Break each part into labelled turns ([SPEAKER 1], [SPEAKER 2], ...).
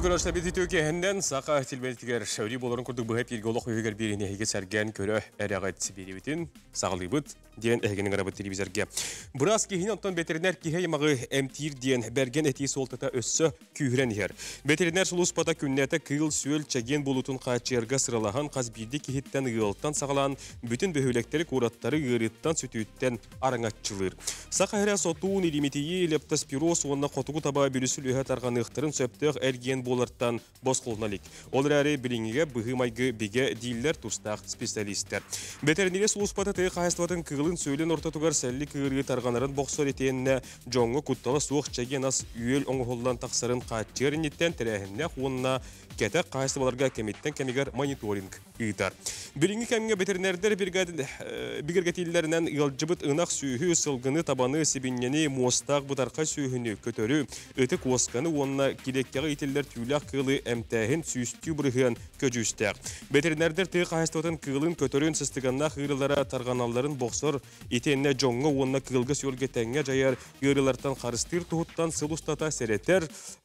[SPEAKER 1] көрөштө бит Türkiye'den saqa tilbeltiger şöyle bolorun kurduk bu hep ilgoluk öýger birine hege sergen körö eragat biribitin sağlybıt diyen ehgenin araba televizörge. Buras kihin ondan veteriner kihe yamağı emtir diyen bergen eti soltata össö kühren yer. Veteriner suluspata künnete kıyıl süel çegen bulutun qaçerga sıralahan qaz birdi kihitten ığılttan sağalan bütün böhülekleri kuratları ığırıttan sütütten araŋatçılır. Saqa hera sotuun ilimitiyi leptospiroz onna qotugu taba bürüsül öhe targanıqtırın söptög ergen bolarttan bosqolnalik. Olrari bilingige bıhımaygı bige diller tustaq spesialistler. Veterinere suluspata tı qahastatın kığılın söylen ortatugar selli kığırı targanарын boksor etenne jongo kuttala soğuk çegen as üyel oңhollan taqsarın qaçerinitten terehenne onna kete qahastabalarga kemitten kemigar monitoring ıydar. Bilingi kemiga veterinerler birgergetillerinden yalcıbıt ınaq sühü sılgını tabanı sibinyeni mostaq butarqa sühünü kötörü ıtık oskanı onna kilekkağı itiller tüylaq kılı emtähin süstü bırıhın köcüstaq. Veterinerler tı qahastatın kığılın kötörün sıstıganna hırılara targanalların boksor itenne jongo onna kığılga sölgetenge jayar yırılardan qarыстыр tuhuttan sılustata sereter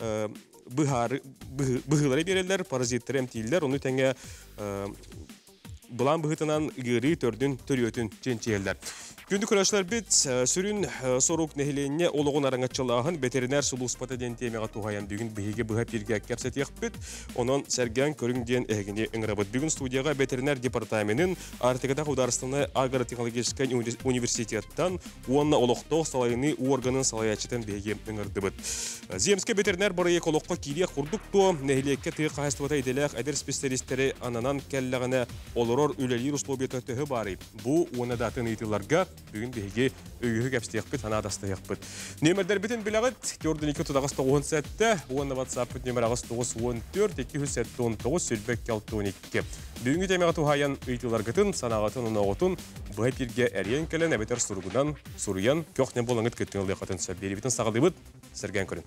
[SPEAKER 1] bıhıları bererler, parazitler emtiller, onu tenge bulan bıhıtınan gırı tördün, törüyötün çençeyerler. Gündük uğraşlar bit, sürün soruk nehilenine oluğun araŋatçılağın veteriner suluspata den temeğe tuhayan bugün bihige bıhap birge kersetiyek bit, onun sergen körün den ehgini ıngırabıt. Bugün studiyaga veteriner departaminin Artikada Hudarstana Agrotexnologический университеттан onna oluqtoq salayını organın salayatçıdan bihige ıngırdıbıt. Zemske veteriner baraya koloqqa kiriye kurduk to nehiliyekke tığ qahastavata edelek eder spesialistleri ananan kellağına oluror ülelir uslubiyata tühü bari. Bu ona datın itilarga bugün bihige öýühü gepstiyakpıt, hana adastayakpıt. Nömerler bitin bilagıt, 4-2-9-97, onna WhatsApp bit nömer 9-14-2-7-19, sülbek 6-12. Bugün temeğe tuhayan itilargıtın, sanağatın, onağıtın, bu hep birge eriyen kelen ebeter surugudan, suruyan, kökne bolangıt küttün ılıqatın söbberi bitin sağalybıt, sergen körün.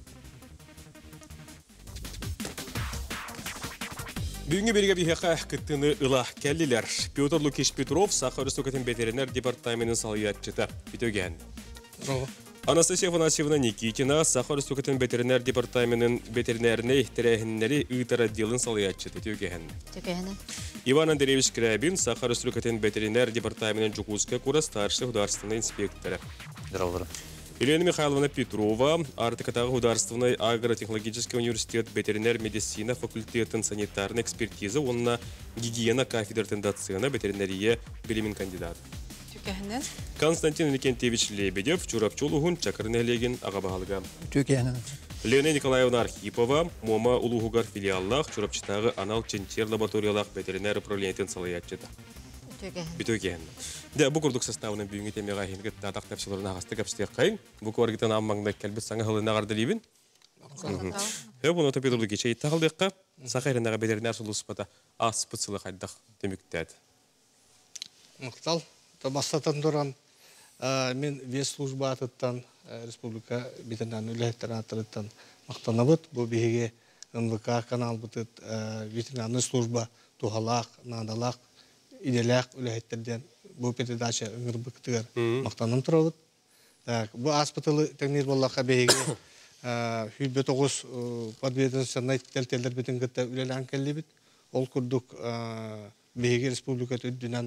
[SPEAKER 1] Bugün birge bir heka kıttığını ılah kelliler. Pyotr Lukish Petrov, Sakha Rüstokat'ın veteriner departamентinin salayatçıda bitogen. Anastasia Afanasьевна Nikitina, Sakha Rüstokat'ın veteriner departamentinin veterinerine ihtirehinleri ıtara dilin salayatçıda bitogen. Иван Андреевич Крабин, Sakha Rüstokat'ın veteriner departamentinin Жукутская кура старший государственный инспектор.
[SPEAKER 2] Здравствуйте.
[SPEAKER 1] Елена Михайловна Петрова, Артикатағы Государственный агротехнологический университет ветеринар медицина факультетін санитарный экспертиза, онна гигиена кафедратын доцена ветеринария білімін кандидат. Константин Никентьевич Лебедев, Чурапчулугун, Чакарнелегин, Ағабағалыға. Лена Николаевна Архипова, Мома Улугугар филиаллах, Чурапчытағы анал ченчер лабораториялах ветеринар управлениетін салаятчыда. Битөген. Де бу курдук составының бүгүнкү темега хинге татак тапшыларын агасты капстык кайын. Бу коргитен аммаңда келбит саңа хылына гардылыбын. Буну топедулу кечей тагылдыкка. Сахарынага ветеринар сулуспата аспыцылы кайдак демиктет.
[SPEAKER 3] Мактал табастатан туран мен вес служба атыттан республика ветеринар ветеринараттан мактанабыт. Бу биге НВК канал бутыт ветеринар служба тухалак, надалак иделек үләһеттерден бу передача ыңырбыктыгар мактанын турабыт. Бу аспытылы теңнер боллакка беге хүлбе 9 подведомственный телтелдер битин гытта үлелән келлибит. Ол курдук беге республика төдүнән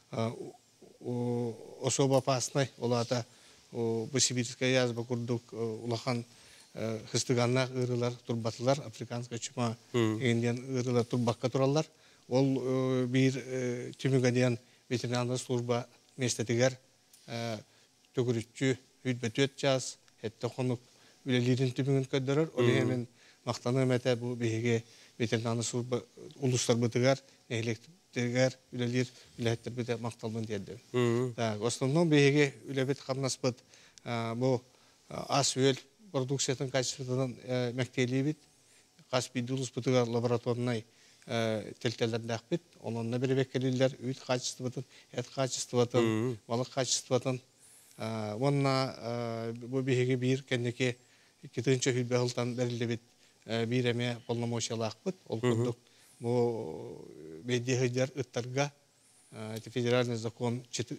[SPEAKER 3] особо опасный олата бу сибирская язба курдук улахан хыстыганнар ырылар турбатлар африканская чума индиан ырылар турбакка тураллар. Ол bir tümügadiyan veteriner служба местетигер төгүрүчү үтбөтөт час хетте конук үлелерин тümüгүн көдөрөр. Ол эмен мактаны мете бу беге ветеринар служба улустар бытыгар электигер үлелер үлеттер бите макталбын деді. Так, основном беге үлебет камнаспыт бу асүл продукциятын качестводан мектелибит. Каспидулус бытыгар лабораторный телтелердәк бит, онunla bir bekkeliller, üt качествотын, et качествотын, balık качествотын. Онна bu bihe bir kendiki kitinçe hülbehultan berildi bit bir eme polnomoşalak bit. Ol kurduk bu medya ıttarga федеральный закон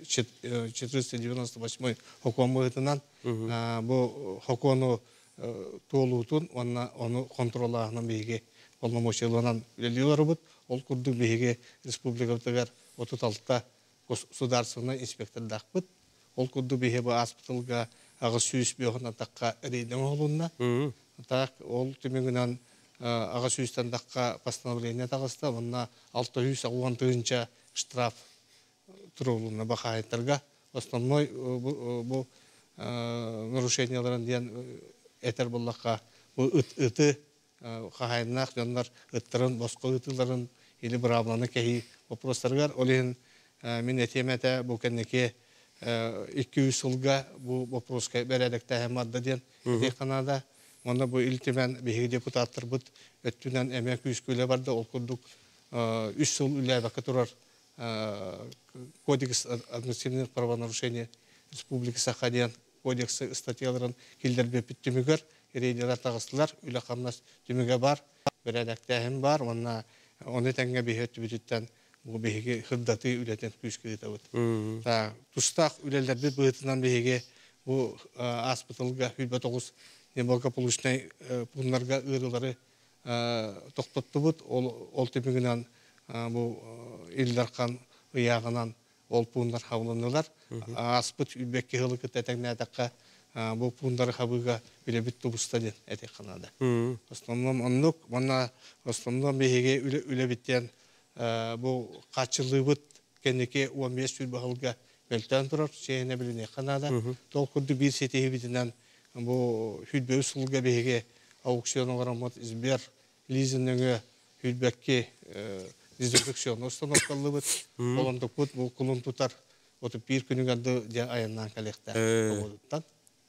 [SPEAKER 3] 498 hükümetinin bu hükümeti toğlutun onu kontrolağının bilgi полномочияланан үлелиолары бұд, ол күрді бейге республикатығар 36-та государственный инспектор дақпыд. Ол күрді бейге бұл аспиталға ағы сүйіс бейғын атаққа рейдің олуына. Так, ол түмегінен ағы сүйістен даққа постановление тағыста, онына 660 штраф тұрулуына бақа айттарға. Основной бұл нарушенияларын дейін әтер болаққа бұл үті қағайынақ, жонлар үттірін, босқы үтілерін, или бір абланы кәйі вопростарғар. Олен мен әтеметі бұл кәнеке 200 жылға бұл вопроска бәрәдікті әм адды дейін әтек қанада. Онда бұл үлтімен бейгі депутаттар бұд өттінен әмек үйіскөлі барды. Ол күрдік 3 жыл үлі әбәкі тұрар Кодекс административных правонарушений Республики Сахалин кодексы статьяларын келдербе бүттімігер, ерейдерар тағыстылар, үлі қамнас түміге бар, бір әдәкті әхім бар, оны тәңге бейхетті бүтіттен бұл бейге қырдаты үлетен күшкі етауыд. Тұстақ үлелерді бұғытынан бейге бұл аспытылға үлбі тоғыз неболгаполучнай бұнларға ұрылары тоқтатты бұд, ол түмігінен бұл илдарқан ұяғынан ол пуындар қабылынылар. Аспыт үлбекке ғылы күтті әтәңіне әтәққа бұл пуындар қабыға үлебіт тұбыста ден әтек қанады. Основном онлық, основном бейге үлебіттен бұл қатшылы бұд кәнеке 15 үлбі ғылға бөлтен тұрар, шейіне біліне қанады. Тол күрді бір сетегі бітінен бұл үлбе ұсылға бейге аукцион оғарамат избер лизиніңі үлбекке дезинфекцион установкалы бұд, оландық бұд, бұл құлын тұтар, отып бір күнің әді де айыннан кәлекті болуыттан.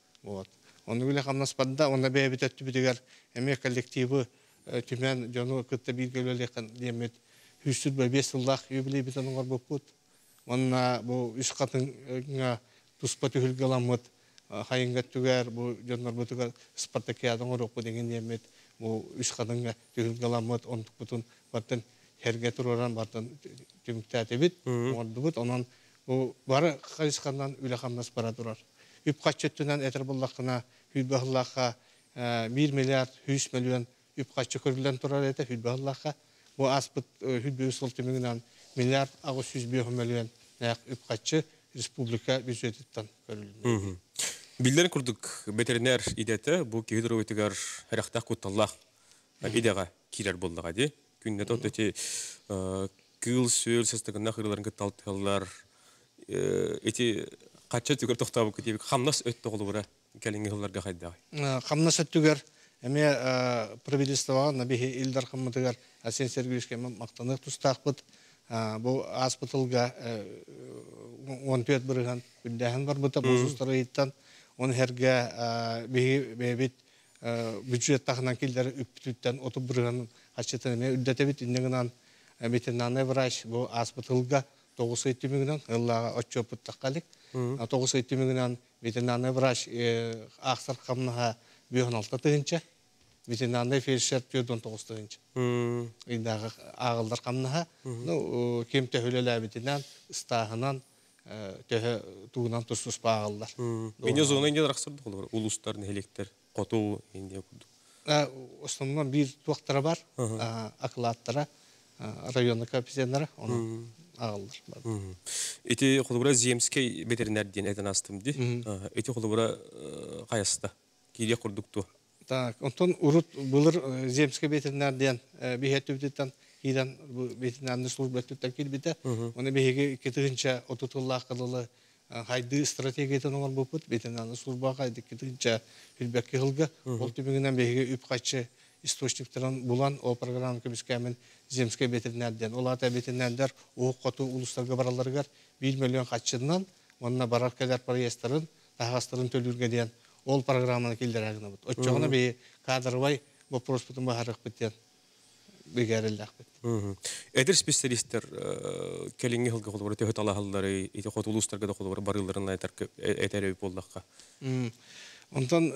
[SPEAKER 3] Оны үлі қамнаспадда, оны бәйбіт өтті бітігер әме коллективі түмен жону күтті бір көлелеқін демет 305 жыллақ юбилей бітінің ғар бұд. Онына бұл үш қатыңға тұспаты хүлгіламыд, қайынға түгер, бұл жонлар бұтығар спартакиадың ғарық бұдеген демет, бұл үш қатыңға хүлгіламыд, онтық бұтын баттын herge tururran bardan tümükte atebit, ordu bud, onun bu barı kayıskandan üle kamnas para durar. Üp kaççöttünden eter bullakına, hülbahıllakka 1 milyar 100 milyon üp kaççı körülen turar ete hülbahıllakka. Bu aspıt hülbü usul tümüğünden milyar 600 milyon üp kaççı Respublika büzüyetitten körülen.
[SPEAKER 1] Bildirin kurduk veteriner ideti, bu kehidro ötügar heraqtaq kuttallaq ideға kirer boldağa de. Günde tot öte kıl söl sestegina hırların kıtaltılar eti kaçça tüger toxtabı ketebik xamnas öttü olubura kelingi hıllarga qayda.
[SPEAKER 3] Xamnas öttüger эме правительство на беге илдар хамматыгар Асен Сергеевичке мактанып тустакпыт. Бу аспиталга 14 бирган күндәһен бар бута бузустары иттан он херге бебит бюджет тахынан килдер үптүттен отуп бирган ачытын эме үддәтебит индегенан ветеринарный врач бу аспиталга 9 миллионнан ыллага отчопут такалык 9 миллионнан ветеринарный врач аксар камнага 16 тыгынча ветеринарный фельдшер 19 тыгынча. Индагы агылдар камнаха, ну кем төһөлөлө битинен стагынан төһө тугунан тусус багылдар.
[SPEAKER 1] Мене зона инде рахсырды болор. Улустар, нелектер, коту инде курдук.
[SPEAKER 3] Основном бир туактара бар, аклаттара, районный коэффициенттары, оны агылдар бар.
[SPEAKER 1] Эти холбура земский ветеринар ден этен астымды. Эти холбура каяста кире курдукту.
[SPEAKER 3] Так, онтон урут булыр земский ветеринарден бихеттүбүттен кийден ветеринарный служба түттен килбите. Оны беге кетигинче отутулла кылылы хайды стратегиятын оңор болуп ветеринарный службага кайды кетигинче билбекке кылга. Ол түбүнөн беге үп качы источниктерин булан о программа көбүскәмен земский ветеринарден. Олата ветеринардар о коту улустарга бараларга 1 миллион качынан онна барар келер проекттарын тагастырын төлүргө дейин ол программаны келдерәгенә бут. Оччогына бе кадрлай вопрос бутын бахарык биттен. Бегәрелләк бит.
[SPEAKER 1] Эдер специалисттер келинге хылга холбор төһөт алаһыллары, ите хотулустарга да холбор барылларын әйтәрәп булдыкка.
[SPEAKER 3] Онтан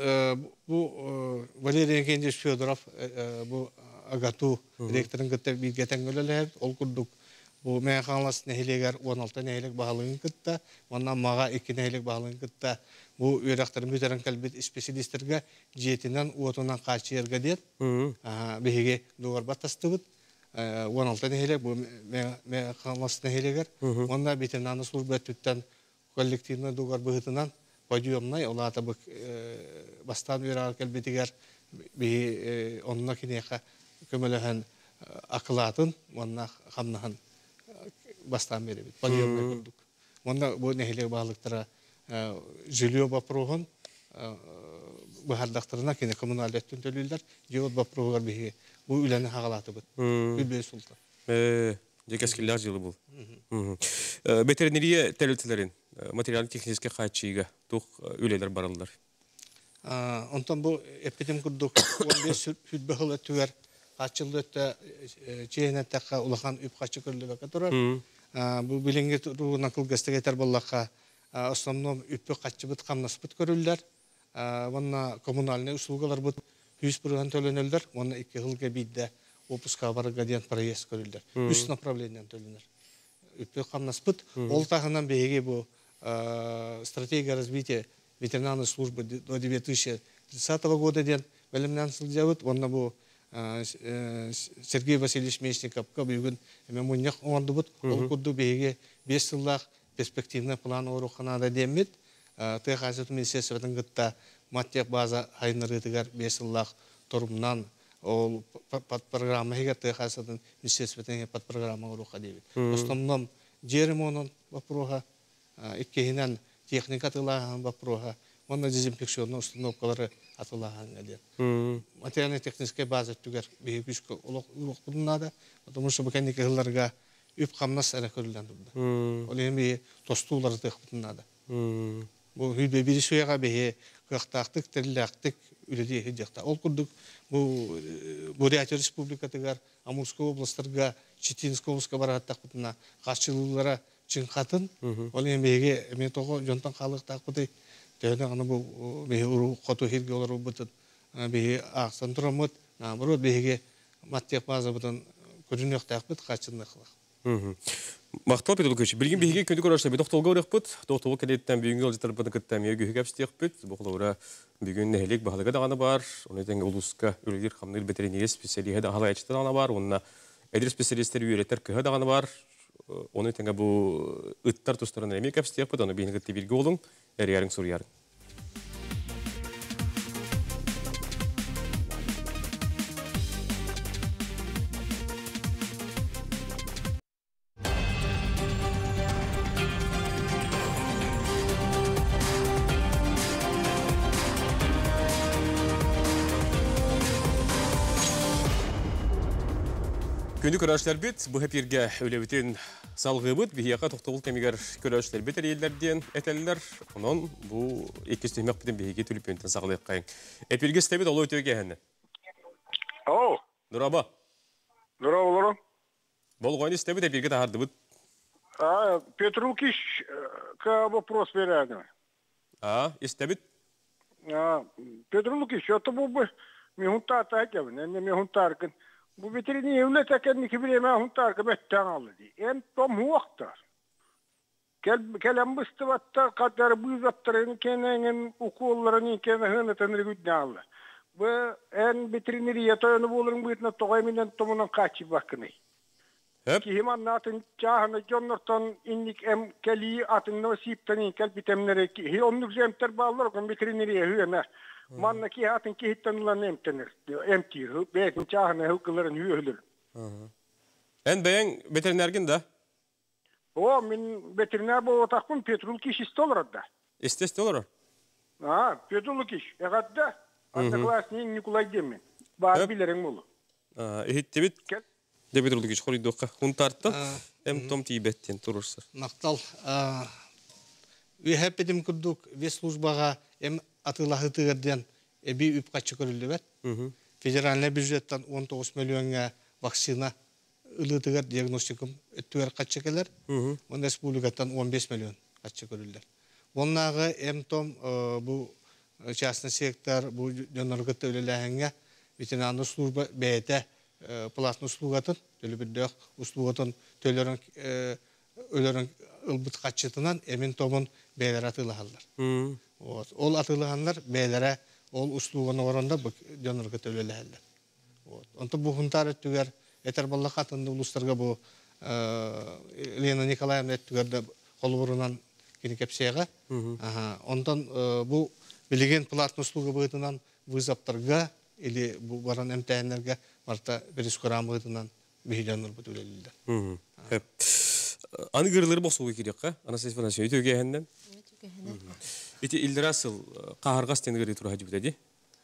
[SPEAKER 3] бу Валерий Евгеньевич Федоров бу агату директорын гытта бигәтән гөләләр, ол курдук Bu meyhanlas neheleger 16 nehelek bağlığın kıtta, ondan mağa 2 nehelek bağlığın kıtta. Bu üyerakların büteren kalbet spesialistlerge jetinden uotundan kaçı yerge deyet. Behege doğar batastıbıt. 16 nehelek bu meyhanlas neheleger. Onda veterinerlik служба tütten kollektivine doğar bıhıtından podiyumnay ola tabık bastan üyerak kalbetiger bir onunla kineka kömülehen akılatın, onunla hamnahan bastan beri bit. Podiyumna kurduk. Onda bu nehelek bağlıklara jülüyor baproğun bahardaklarına kine kommunaliyettin tölüller jiyot baproğlar bihi. Bu üleni hağalatı bit. Gülbey Sultan.
[SPEAKER 1] Eskiler yılı bu. Veterineriye terültülerin materyal tekniske kaçıyga tuğ üleler barallar.
[SPEAKER 3] Ondan bu epidim kurduk 15 hüdbe hılı tüver kaçıldı ötte çeynetteqa ulakan üp kaçı körlübe katurar. Bu bilingi ruğuna kılgıstık eter bollakka основном üppü kaçı bıt kamnas bıt körüller. Vanna kommunalne usulgalar bıt 100 bırıhan tölönöller. Vanna 2 hılga bidde опуска барыга ден проезд көрүлдер. Үч направлениеден төлөнөр. Үппө камнас быт. Ол тагынан беги бу стратегия развития ветеринарной службы до 2030 года ден белемнен сылжабыт. Онда бу Сергей Васильевич Мечников бүгүн мемуньяк оңордубут. Ол курду беги 5 жылдак перспективный план ооруканада демит. Тыгазыт министрликтин гытта маттек база хайнырытыгар 5 жылдак турумнан ол подпрограмма хегатты хасатын министерствотен подпрограмма уруха дейбит. В основном жеремонун вопрога, иккехинен техника тылаган вопрога, онна дезинфекционный установкалары атылаган гадет. Материально-техническая база түгер бейгүшкө улук надо, потому что букенник гылларга үп камнас эре көрүлгөн турду. Ол эми тостуулар тык надо. Бу хүлбе бири суяга бее кыктактык, терлактык үледи хидjakta. Ол курдук бу Бурятия республикатыгар, Амурская областарга, Читинская областка бараттак бутуна каршылуулара чыңкатын. Ол эмеге метого жонтон калыктак бути. Төнө аны бу бее уру коту хирге олар бутут. Бее аксан турамыт, наоборот беге маттек база бутун көрүнөктак бут качынды кылак.
[SPEAKER 1] Мактал Петролкович, билген беге көндүк орашта бе токтолго оракпыт. Токтолго келеттен бүгүнгө алжытар бутун кыттам эге гапстекпит. Бу кылора бүгүн нехелек баалыга даганы бар. Оны тенге улуска үлгер хамныр ветеринария специалисти да халайчтан ана бар. Онна эдир специалисттер үйрөтер кыга даганы бар. Оны тенге бу ыттар тустарына эме гапстекпит. Оны бейинге билги болуң. Эрярың сурярың. Күндік көрәшілер бет, бұл әперге өлеуітен салғы бұд, бейяқа тоқтығыл кәмегер көрәшілер бет әрелерден әтәлілер, онын бұл екістемек бітін бейге төліп өнтін сағылайық қайын. Әперге стәбет олы өтеуге әні.
[SPEAKER 2] Ау.
[SPEAKER 1] Нұраба.
[SPEAKER 2] Нұраба оларың.
[SPEAKER 1] Бұл ғойны стәбет әперге тағарды бұд.
[SPEAKER 2] Петрулкиш, ка вопрос берәді.
[SPEAKER 1] Стәбет?
[SPEAKER 2] Петрулкиш, это бұл бы мехунтар тәкәбін, әнне мехунтар кін. Bu veteriner evlet ekenlik bir eme huntar kıbetten aldı. En tom huaktar. Kelem bıstı kadar buyuzattırın kenengen okullarını kenengen tanrı güdne aldı. Bu en veterineriye toyunu bulurun buyutna toğayminden tomunun kaçı bakını. Ki hemen atın çahını jonnortan inlik em keliyi atın nasiptani kelbitemleri ki onluk zemter bağlar veterineriye hüyene. Manna ki hatın ki hittanılan emtenir. Emtir. Bekin çahına hıkkıların hüyülür.
[SPEAKER 1] En beğen veterinergin de?
[SPEAKER 2] O, min veteriner bu otakın Petrulkiş istolar da.
[SPEAKER 1] İstestolar?
[SPEAKER 2] Petrulkiş. Eğat da. Anna klasinin Nikolay Demin. Bağır bilerin bulu.
[SPEAKER 1] Ehittebit. De Petrulkiş koridokka. Huntartta. Em tom tibetten turursar.
[SPEAKER 3] Naqtal. Ve hep edim kurduk. Ve slужбаға em atılahı tığırdan bir üp kaçı körüldü bet. Federal büdjetten 19 milyonga vaksina ılıtıgar diagnostikum öttüver kaçı keler. On respublikatan 15 milyon kaçı körüldüler. Onlağı em tom bu частный сектор bu jönörgütte өлеләһәнгә ветеринарный служба бәйте платный услугатын төлөбүрдөх услуготон төлөрөн өлөрөн ылбыт качытынан эмин томун бээлер атылахаллар. Вот. Ол атылаханлар бээлере ол услуганы оронда жонорго төлөлөһөллөр. Вот. Онто бу хунтар түгер этер болла катынды улустарга бу Лена Николаевна түгерде холбурунан кини кепсега. Онтон бу билеген платный услуга бытынан вызаптарга или бу баран эмтәннәргә марта берискорам бытынан бихиляныр бу төлөлүлдер.
[SPEAKER 1] Аны гырлары босуы керек, Анастасия Фанасьевна, өтөгәһәннән. Эти Ильдрасыл каһаргас тен гыры тура җибдәди.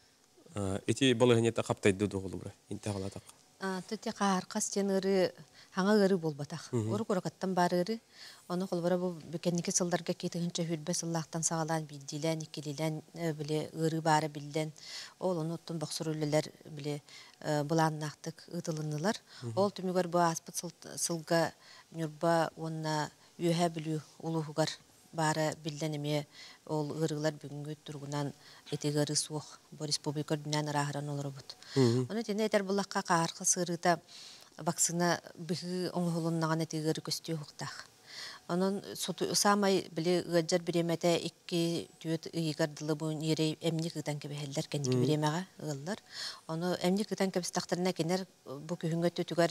[SPEAKER 1] Эти балыгынета каптайды дугылы, интагалатак.
[SPEAKER 4] Төте каһаргас тен гыры хаңа гыры болбатак. Ору коракаттан барыры, аны колбара бу бекеннике сылдарга кетигенче хүрбе сыллактан сагалан биддилен, икелилен биле гыры бары билден. Ол оноттон баксырыллар биле буланнактык ытылыннылар. Ол түмүгөр бу аспыт сылга нюрба онна үйе билүү улуугар бары билденеме ол ырылар бүгүнгү тургунан этегери суох бу республика дүнән рахран олорбут. Оны тене этер булакка кааркы сырыта вакцина биги оңголуннаган этегери көстү хуктак. Onun samay bile gıcar biremete iki tüyet yıkardılı bu yere emni kıtan gibi heller kendi gibi biremeye ıllar. Onu emni kıtan gibi staktarına kenar bu kühünge tütügar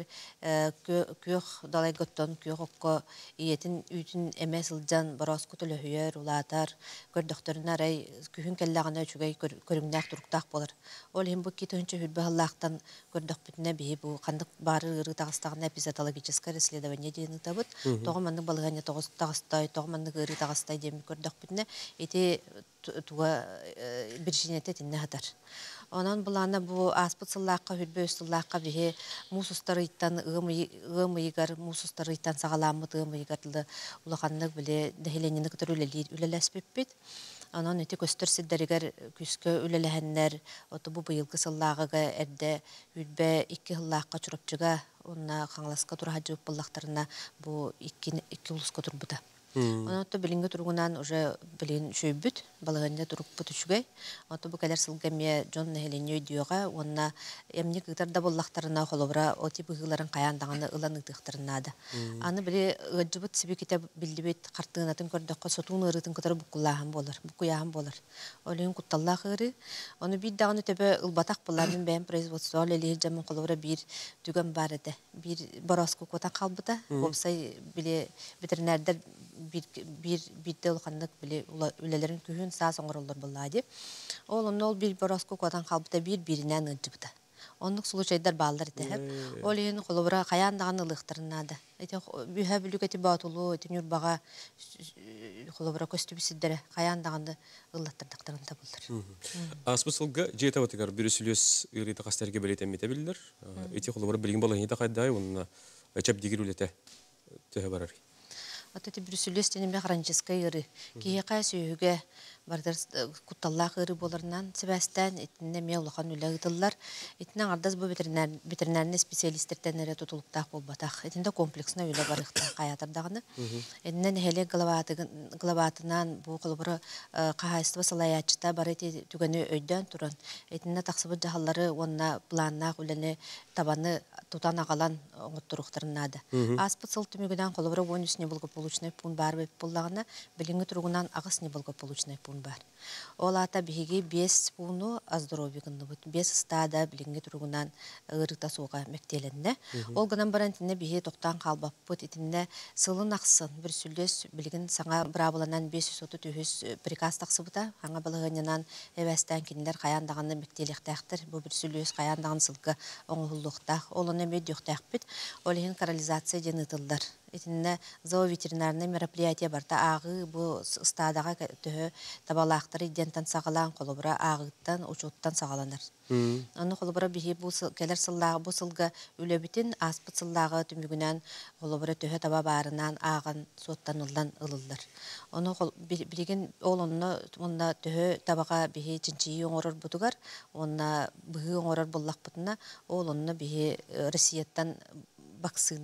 [SPEAKER 4] küh dalay gotton küh okko iyetin ütün emesılcan baras kutulu hüyer ulatar gör doktoruna ray kühün kellağına çugay körüngnak turuktak bolar. Ol hem bu kitönçe hüdbe Allah'tan gör doktoruna bihi bu kandık barı ırı tağıstağına epizatologическое расследование дейін табыт. Тоғыманның балығаны тағыстай, тоғыманның ұры тағыстай деймін көрдік бүтіне, еті туға біршінеті тінне ғадар. Онан бұланы бұл аспыт сыллаққа, хүрбе өстіллаққа бігі мұсыстары иттан ұғым ұйығар, мұсыстары иттан сағаламыд ұғым ұйығардылы ұлақанлық біле дәхеленені күтір үлеләспеп бет. Онан өте көстір сіддерігер күскі үлеләхенлер, оты бұл бұйылғы сыллағыға әрді хүрбе екі сыллаққа чұрапчыға, онна қаңласқа тұр хажып бұллақтарына бұл екі ұлысқа тұр бұда. Оны отто билинге тургунан уже билин шөйбүт, балыгында туруп бутучугай. Отто бу калер сылгамия Джон Нехеленьой диога, онна эмни кытарда боллактарына холобра оти быгыларын каяндаганы ылан ытыктарынада. Аны биле ыжыбыт сиби китеп билдибет картыгынатын көрдөккө сотуун ырытын кытар букулахан болар, букуяхан болар. Олин кутталлах ыры, оны биддаганы төбө ылбатак булардын бен производство лели жамын холобра бир дүгөн бар эде. Бир бороску кота калбыта, болсай биле ветеринардер bir olğanlıq bile ülələrin kühün sağ soňurullar bolady. Ol bir borosku kodan kalbıda bir-birindən ıcıbıda. Onluk sulu şeyler bağlar edi hep. Ol yeni kolubura kayandağın ılıqtırınladı. Eti bühə bülüketi batulu, eti nürbağa kolubura köstübüsüddere kayandağını ılıqtırdıqtırında buldur.
[SPEAKER 1] Aspısılga jeta batıgar bürüsülüs ırıda qasterge beleten metebildir. Eti kolubura bilgin bolağını da qayday, onunla çap digir ülete tühe barar.
[SPEAKER 4] Аты Брюсселес тенеме хранческая ыры. Киека сүйүгө бардар кутталлак ыры боларынан Себастьян этинне меулахан үлөгүтыллар. Этинен ардас бу ветеринарный специалисттерден эре тутулуктак болбатак. Этинде комплексна үлө барыкта каятардагыны. Этинен хеле главатынан бу колбуру кахайстыва салаячта бар эти түгөнү өйдөн туран. Этинне таксыбы жахаллары онна планнак үлөне табаны тутан агалан оңоттуруктарынады. Аспыт сыл түмүгүнөн колбуру бонусне болгоп получной пун бар беп буллагына билинге тургунан агыс не болгоп получной пун бар. Ол ата биги 5 пуну аздоровигынды бут 5 стада билинге тургунан ырыта суга мектеленне. Ол гынан барантинне биги токтан калбап бут итинне сылын аксын бир сүлдөс билигин саңа брабыланан 530 приказ таксыбыта аңа балыгынынан эбестен кинилер каяндаганы мектелектактыр бу бир сүлдөс каяндаган сылга оңулуктак олоне медиохтак бит олин канализация денытылдар. Этинне зооветеринарный мероприятие барта агы бу стадага төһө табалактары идентан сагалан колобура агыттан учуттан сагаланар. Аны колобура бихи бу келер сыллага бу сылга үлөбүтүн аспыт сыллага түмүгүнөн колобура төһө таба барынан агын соттан улдан ылылдар. Аны билген ол онна төһө табага бихи чинчи оңорор бутугар онна быгы оңорор боллак бутуна ол онна бихи Россияттан вакцина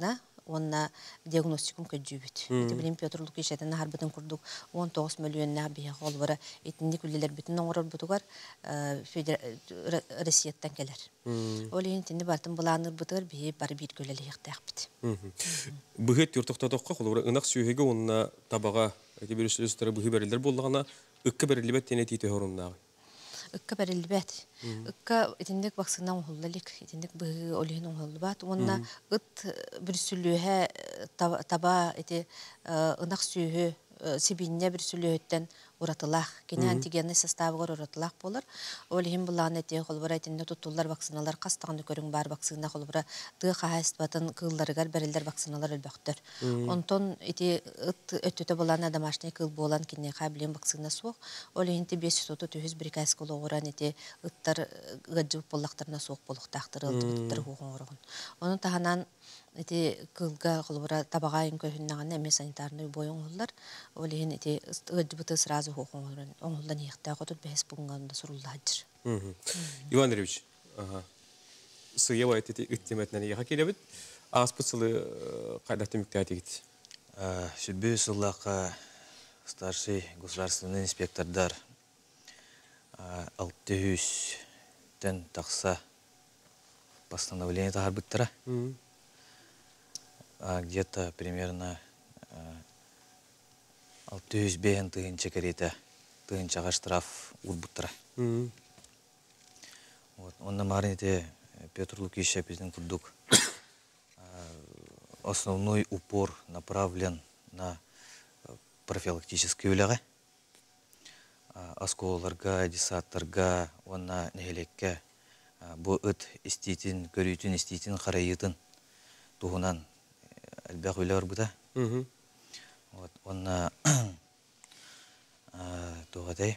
[SPEAKER 4] онна диагностикум көджүбүт. Эти билим Петр Лукишетен харбытын курдук 19 миллионна бия холбара этинник үлелер бүтүн оңорор бутугар Россияттан келер. Олин тинди бартын буланыр бутугар бии бар бир көлеле яктакпыт.
[SPEAKER 1] Быһыт юртуктатокка холора ынак сүйеге онна табага эти бирүсүстөрө быһы берилер боллагана ыкка берилбет тене тите хоруннагы.
[SPEAKER 4] Ыкка берилбет. Ыкка этиндик вакцина оңоллалык, этиндик быһы олин оңоллубат. Онна ыт бирсүлүһэ таба эти ынак сүйе сибинне бирсүлүһөттен уратылах, кене антигенный составыгар уратылах болар. Олин булан эти холбара этинде тутуллар вакциналар кастаганы көрүң бар вакцина холбара тыга хастбатын кылларыгар берилдер вакциналар өлбөктөр. Онтон эти ыт өттөтө булан домашний кыл болан кине кабилен вакцина сук. Олин ти 500 брикас кологоран эти ыттар гаджып боллактарына сук болуктактыр ылтыптыр хугонгоргон. Онун таханан эти кылга холбара табагайын көһүннаган эме санитарный боюңуллар. Олин эти гаджыбыты сразу хугонгоргон. Оңулдан яхта готуп бес бунганда суруллаажыр.
[SPEAKER 1] Иван Андреевич, сыя эти иттеметнен яха келебит. Аспыцылы кайдакты мектептегит.
[SPEAKER 5] Сүрбе сыллака старший государственный инспектордар 600-тен такса постановление тахарбыттара. Где-то примерно 600 бен тыгынча керете, тыгынчага штраф урбуттара. Вот, онна марните Петр Лукишев биздин курдук. Основной упор направлен на профилактические үләгә. Осколларга, диссаторга, онна нехелекке бу ыт иститин, көрүйтүн, иститин, карайытын тугунан әлбәк үләр бута. Вот, онна тугадай.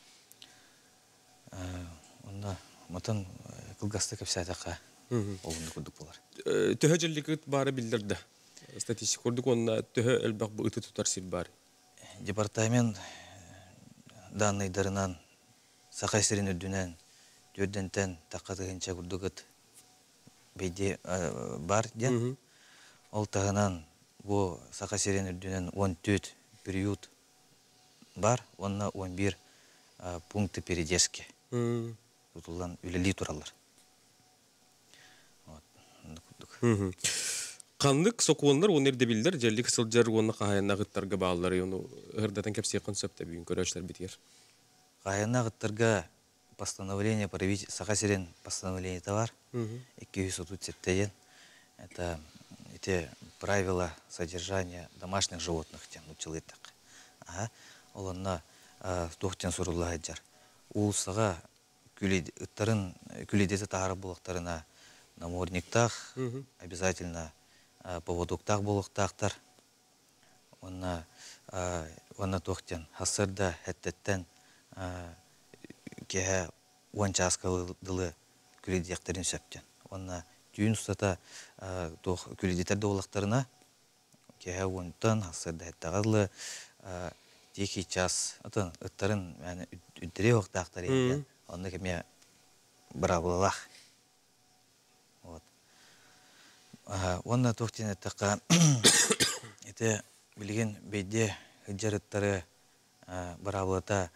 [SPEAKER 5] Онна матан кылгасты кепсатака олунду курдук болар.
[SPEAKER 1] Төһө жилдик бары билдирди. Статистика курдук онна төһө элбак бу ыты тутар сил бар.
[SPEAKER 5] Департамент данныйдарынан сакайсырын өдүнөн төрдентен такатыгынча курдугут бейде бар ден. Ол тагынан бу сакайсырын өдүнөн 14 период бар, онна 11 пункты передержки. Тутулган үлели туралар.
[SPEAKER 1] Кандык сокуондар онерде билдер, желдик сылжар онна кахаянна гыттарга баалары, ону ырдатан кепсе концепта бүгүн көрөчлөр битер.
[SPEAKER 5] Кахаянна гыттарга постановление правительства, Сахасирен постановление товар, 237. Это эти правила содержания домашних животных, тем учили так. Олонна тохтен суруллаһаджар. Улсага күлидеті тағары болықтарына наморниктах, обязательно поводуктах болықтақтар. Онна тоқтен хасырда әттеттен кеге 10 часкалылы күлидектерін сөптен. Онна түйін ұстата күлидетерді олықтарына кеге 10-тан хасырда әттағылы теки час ыттарын үттіре оқтақтар екен. Онны кеме бравлалах. Вот. Онна тоқтен әттіға әті білген бейде хыджарыттары бравлата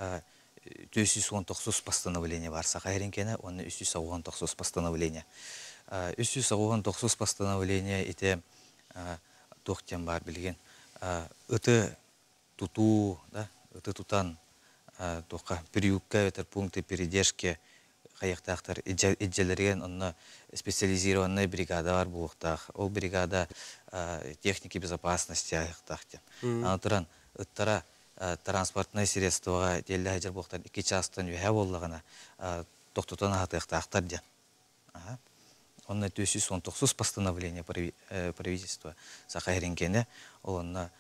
[SPEAKER 5] 319 постановление бар. Сақайренкені, оны 319 постановление. 319 постановление әті тоқтен бар білген. Үті туту, үті тутан тоқа периюкка ветер пункты передержки қаяқтақтар эджелерген онна специализированная бригада бар бұлықтақ. Ол бригада техники безопасности аяқтақтен. Анатыран ыттара транспортное средствоға делді әжер бұлықтар 2 частан үйе болығына тоқтутан ағықтақтар ден. Онна 319 постановление правительства Сақайренкені, ол онна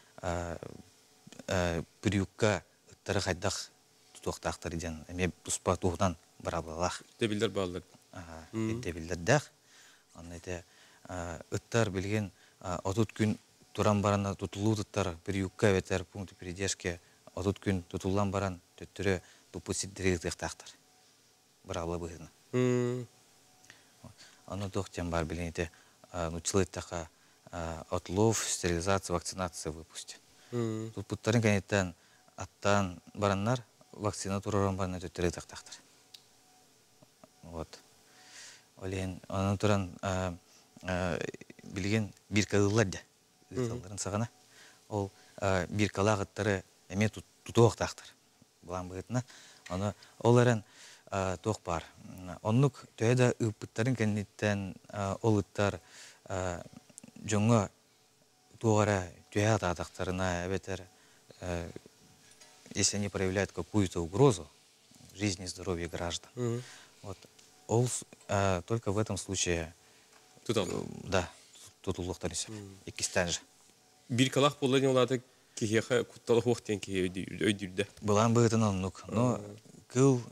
[SPEAKER 5] периюкка ыттары қайдақ туақтақтар ден. Әме тұспа туғынан барабалақ.
[SPEAKER 1] Дебилдер балдар.
[SPEAKER 5] Дебилдер дәқ. Оны әте ыттар білген 30 күн туран барана тұтылу тұттар периюкка ветер пункты передержке 30 күн тұтылан баран төттірі допустит директақтар. Барабала бұғына. Оны тоқтен бар білген әте нұчылы ыттақа отлов, стерилизация, вакцинация выпустен. Тут буттарын кенеттен аттан бараннар вакцина тураран барана төттөрө тактактыр. Вот. Олен анан туран билген бир кыллар да. Кылларын сагана. Ол бир калагыттары эме тутуактактыр. Булан бытына аны оларан тох бар. Оннук төйдө ыппыттарын кенеттен олуттар жоңго тугара төйа тактарына эбетер если они проявляют какую-то угрозу жизни и здоровью граждан. Вот. Только в этом случае да, тутулуктар исеп. Икистен же.
[SPEAKER 1] Бир калах болларын оларды кихеха кутталы хуактен кихе өйдүрдө.
[SPEAKER 5] Булан быытын оннук. Но кыл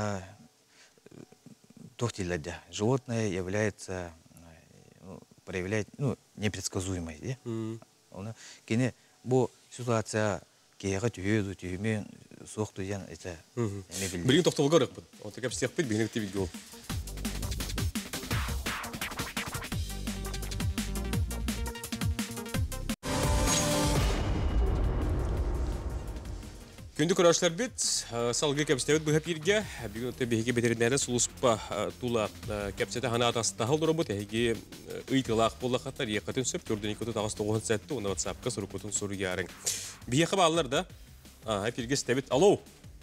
[SPEAKER 5] тохтилладя. Животное является, проявляет, непредсказуемой. Кене бу ситуация кега түйөдү түймө сокту ян эте эме билди.
[SPEAKER 1] Бирин токтолго керек бу. Ота кеп сыяк бит бирин тибиги ол. Күндү көрөшлөр бит, салгы кепстебит бу хепирге, бүгүн өтө беге бетеринере сулуспа тула кепсете хана атаста халдыр бу теги ыйтылак болла катар якатын сөп 4-2-9 сәтте оны WhatsApp-ка сурукутун суру ярың. Бие хабарлар да хепирге стебит. Алло.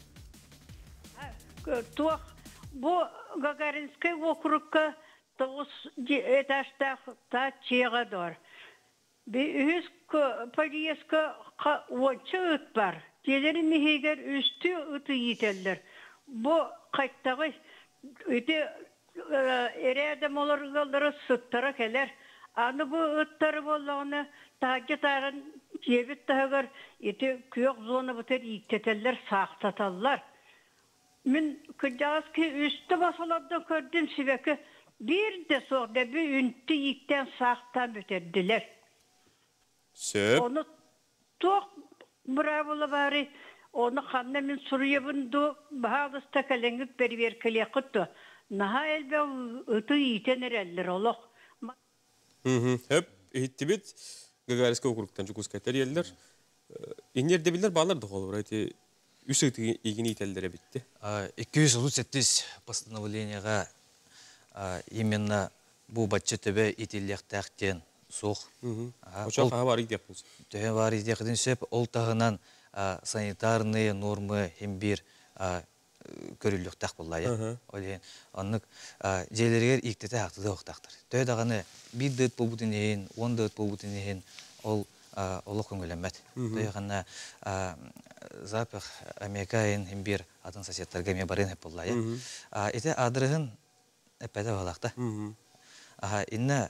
[SPEAKER 6] Тух бу Гагаринский округка 9 этажда та чегадор. Бис подъездка очут бар. Келери мехегер үстү ыты йителдер. Бу кайттагы үтө эредем олоргалдары суттара келер. Аны бу ыттары болгону таҗы тагын жебит тагыр үтө күйөк зона бутер йитетелер сактаталар. Мен кыжаски үстү басаларда көрдүм себеби бир де сорда бу үнтү йиттен сактан өтердилер.
[SPEAKER 1] Сөп.
[SPEAKER 6] Оны ток Бравола бары, оны қанна мен сұруебінді бағалыста кәліңіп бәрбер кәле құтты. Наға әлбе ұты етенер әлдір олық.
[SPEAKER 1] Хөп, ehitti bit Gagarinskiy округтан жүкускайтар елдер. Инерде билер баларды қолыр, әйті үсі егіне ителдері битті.
[SPEAKER 5] 237 постановленияға именно бұл батчы төбе ителлектәқтен соқ.
[SPEAKER 1] Очақ аға бар идек болсын.
[SPEAKER 5] Төбе бар идектен сөп, ол тағынан санитарные нормы хембир көріліктәқ боллайы. Онық жерлергер иктеті ақтыды оқтақтыр. Төбе дағаны 1 дөт бұл бұтын ейін, 10 дөт бұл бұтын ейін, ол олық көңілемет. Төбе ғана запах Америкайын хембир атын соседтарға ме барын хеп боллайы. Эте адрығын әпәді балақта. Инна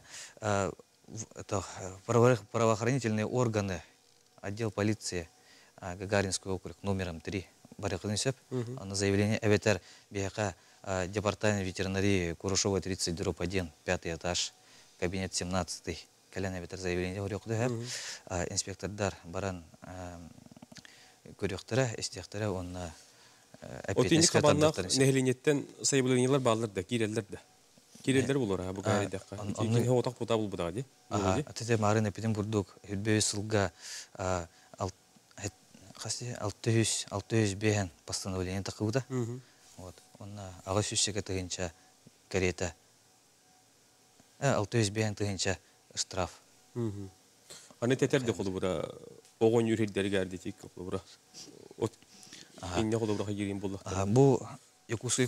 [SPEAKER 5] правоохранительные органы, отдел полиции Гагаринский округ номером 3 барықынысып, на заявление Эветер Бияка департамент ветеринарии Курушова 30-1, 5 этаж, кабинет 17, Калян Эветер заявление орёқды, инспектордар баран көрёқтыра, истектіра, он
[SPEAKER 1] опять нескабаннақ нәхленеттен заявлениялар балырды, кирелдерді. Кирелдер болор bu garidakka. Onun otaq buta bul buda di.
[SPEAKER 5] Atete marın epidem burduk. Hülbe sılga 600 бehen постановление такуда. Вот. Он агасүшсеге тыгынча карета. 600 бehen тыгынча штраф.
[SPEAKER 1] Аны тетерде қолы бұра. Оғын үрелдері кәрді тек қолы бұра. Инне қолы бұраға ерген болдық.
[SPEAKER 5] Бұл Якутский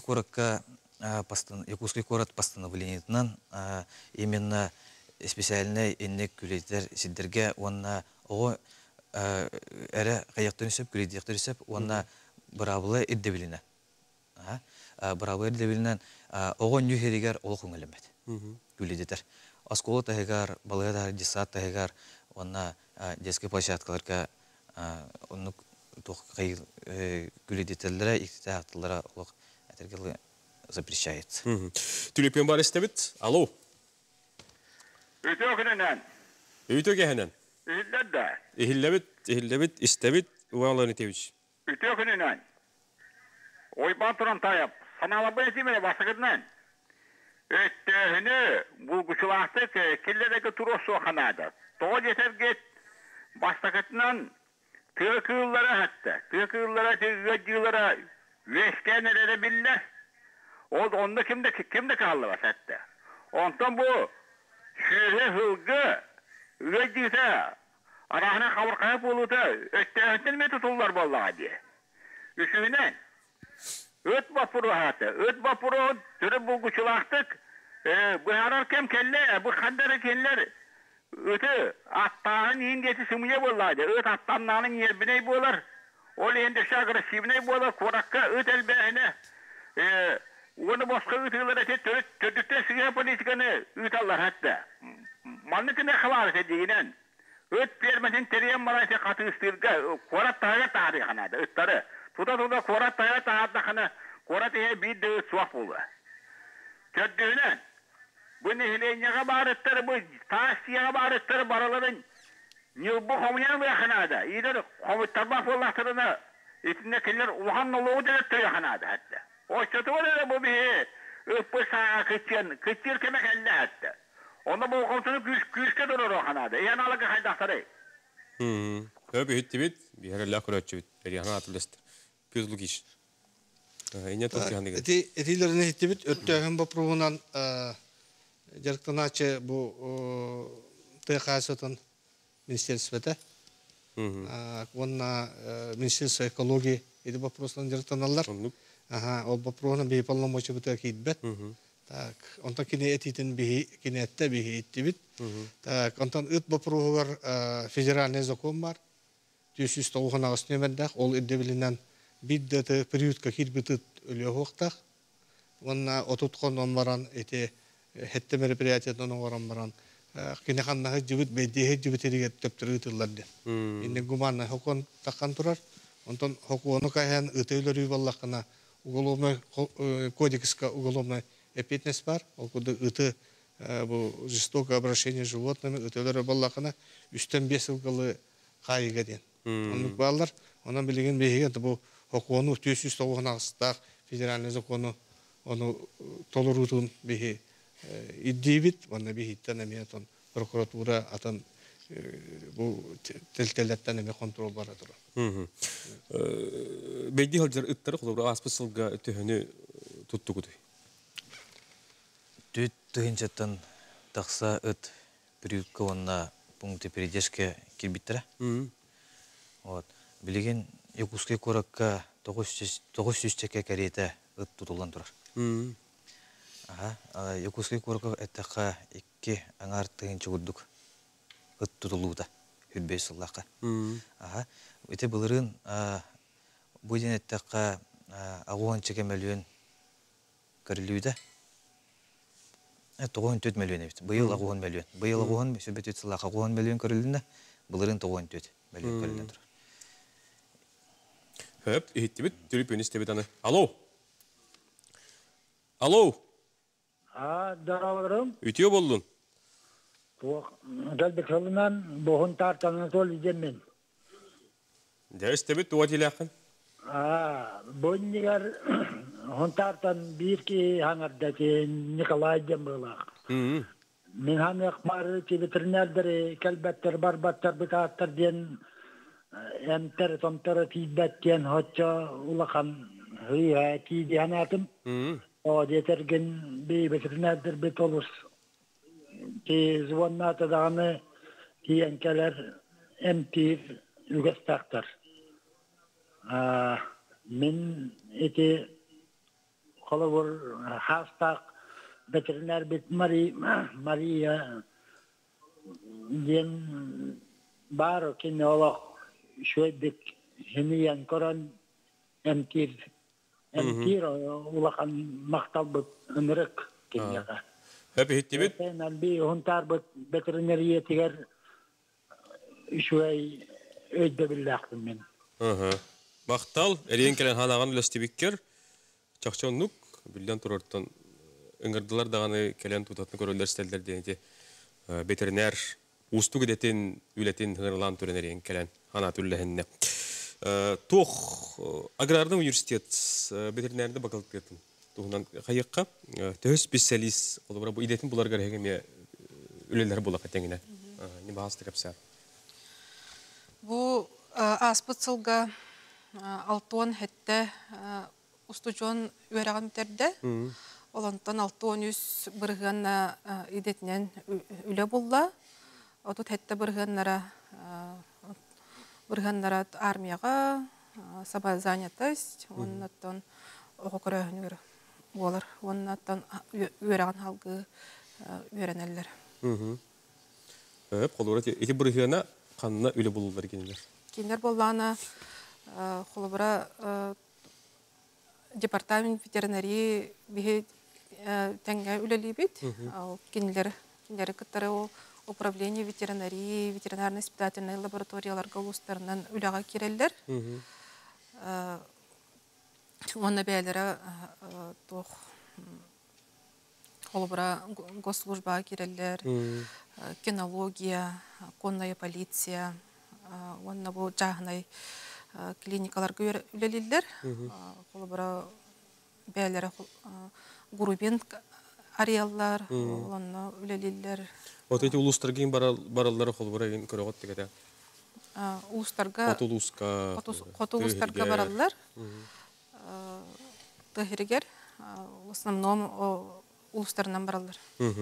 [SPEAKER 5] город постановлениетынан именно специальный иннек күлейтер сидерге онна оғы әрі қаяқтан үсіп, күлейтектер үсіп, онна бұрабылы еддебілінен. Бұрабылы еддебілінен оғы нүйхерігер олық өңілімет. Күлейтетер. Асколы тағығар, балығадар, десат тағығар, онна детский площадкаларға онны күлейтетерлері, ектеті ақтылары олық әтергелі запрещается.
[SPEAKER 1] Тюлепен бар істебіт? Алло.
[SPEAKER 2] Өте өкінінен.
[SPEAKER 1] Өте өкінінен. Эхиллебіт, істебіт, ұғалығын етевіш.
[SPEAKER 2] Өте өкінінен. Ойбан тұран тайып, саналы бәйсімені басығырнан. Өте өкіні бұл күшілақты келлердегі тұру соқанады.
[SPEAKER 7] Toğ yeter git. Baştakatından tığ kığıllara hatta. Tığ kığıllara, tığ gıcılara veşkenelere billah. Onda kimde kaldı var hatta. Ondan bu şöyle hılgı gıcıta arahına kavurkaya buluta ötteğinden mi tutullar vallahi diye. Üstünden öt vapuru hatta. Öt vapuru türü bulguçulaktık. Bu harar kem kelle, bu kandarı keller ötü attağın indiyeti sımıya vallahi diye. Öt attanlarının yerbine bolar. O lehinde şakırı şibine bolar. Korakka öt elbehine. Onu başka ütüler ete tördükten sıkıya politikanı ütallar hatta. Mallıkı ne kılar edeceğinen. Öt permesin teriyen mara ete katı ısırga. Korat tağıya tağırı kanada ıtları. Tuta korat tağıya tağırı kanı. Korat ehe bir de suaf olur. Tördüğünen. Bu nehileynyağa bağırıtları, bu taşçıya bağırıtları baraların bu komunyan ve kanada. İyidir komutlar mahvollatlarına etindekiler uhanlı oluğu delirtiyor kanada hatta. O çatı var bu bir ıppı sağa kıçır kemek elde hatta. Onda bu komutunu küçke durur o kanada. Yani alıkı haydakları.
[SPEAKER 1] Öyle hitti bit. Bir her Allah kuratçı bit. Beriyana atılıştır. Gözlük iş. İnya topçuhan degen.
[SPEAKER 3] Etilerine hitti bit. Öttüğün bu provunan jarıktan açı bu TKS'ın Ministersvete. Onunla Ministersv ekologi edi vопросların jarıktan alırlar. Ол бопрона би полномочия бутак идбет. Так, онтан кине этитин би кинетте би иттибит. Так, онтан ыт бопрогар федеральный закон бар. 290 нөмердах ол иддебилинен биддете периодка кирбит өлө хоктак. Онна отуткон онбаран эти хетте мероприятиятан оңоран баран кине ханнага жибит бедеhe жибитериге төптөрүтүлларды. Инде гуманна хокон таккан турар. Онтан хокуону кайхан ытөйлөрү баллакына уголовный кодекска уголовной эпитнес бар. Ол куда ыты bu жестокое обращение с животными ытөйлөрү баллакына үстөн 5 жылгылы кайыга ден. Onu баллар, ondan bilген бейген bu хокуону 290 федеральный закону onu толорутун беги иддибит, onu бехиттен эмиятон прокуратура атын bu teltelletten eme kontrol var adır.
[SPEAKER 1] Beydi halcar ıttarı olur aspısılga ötühünü tuttu kudu.
[SPEAKER 5] Düt tühinçetten taksa ıt periyodka onna punkti передержке kirbittire. Вот. Билеген Якутский коrakka 900 чеке карете ıt tutuldan durar. Якутский коrakka ettaka 2 аңар тыhinçı gudduk. Ыт tutuluуда хүлбей сыллаққа. Өте бұлырын бұйден әттіққа ағуын чеке мөлуін көрілуді. 94 мөлуін әбіт. Бұйыл ағуын мөлуін. Бұйыл ағуын сөбет өт сыллақ ағуын мөлуін көрілуінде бұлырын 94 мөлуін көрілуін тұрар.
[SPEAKER 1] Höp, ehitті біт, түріп өністі біт аны. Алло? Алло?
[SPEAKER 2] Дараларым.
[SPEAKER 1] Ütüyor boldun?
[SPEAKER 2] Gelbek salından boğun tartanını söyleyeceğim ben.
[SPEAKER 1] Derste bit, duvat ile yakın.
[SPEAKER 2] Bu nigar hon tartan bir ki hangardaki Nikolay Cemrılak. Men hanyak var ki veterinerleri kelbetler, barbatlar, bıkatlar diyen enter, tomtar, feedback diyen hoca ulakan hıya ki diyen atım. O detergen bir veterinerler bit olur. Ki zvonnata dağını diyenkeler emtir ügestaktar. Min eti kalavur hastak veteriner bit Maria diyen baro ki ne ola şöybik hiniyen koran emtir ulakan maktal bit ınırık kinyaka.
[SPEAKER 1] Höp, ehitті bit?
[SPEAKER 2] Ben bir huntar bit veterineriye tiger şöy öйde billahdım ben.
[SPEAKER 1] Maqtal, eriyen kelen hanağın üleştibikker, çaqçonluk, bilden turartan ıngırdılar dağını kelen tutatını körüller isterler deyince veteriner ustu gidetin, ületin hıngırılan türen eriyen kelen hana türlehenne. Toq, Agrardan Üniversitet veterinerde bakalık dedim. Toğundan kayıqqa, töz spesialist, bu idetin bular garaygen üleler bulaq etengine. Не бағасы тірепсер.
[SPEAKER 8] Бу аспыт сылга алтуан хетте устучон үераган битерде. Олонтон алтуан үс бырыганна идетнен үле булла. Отут хетте бырыганнара армияга саба занятость. Оннаттон оғы көрөһүнүр болар. Оннаттон үераган халгы үеренеллер.
[SPEAKER 1] Қолуыра еті бұрығына қанына үлі болулар кенелер.
[SPEAKER 8] Кенелер боллана қолуыра департамент ветеринарии бихе тәңге үлелі бит. Кенелер кыттары управление ветеринарии, ветеринарно-испытательные лабораторияларға ұлыстарынан үліға керелдер. Онна бәлері тоқ қолыбыра госслужбаға керелдер, кинология, конная полиция, онна бұл жағынай клиникаларға үлелелдер. Қолыбыра бәлері грубин ариялар, онна үлелелдер.
[SPEAKER 1] Вот эти улустарға ең баралары қолыбыра ең көрі ғотты кәді?
[SPEAKER 8] Қотулустарға баралар. Тахиригер, в основном улустарынан баралар.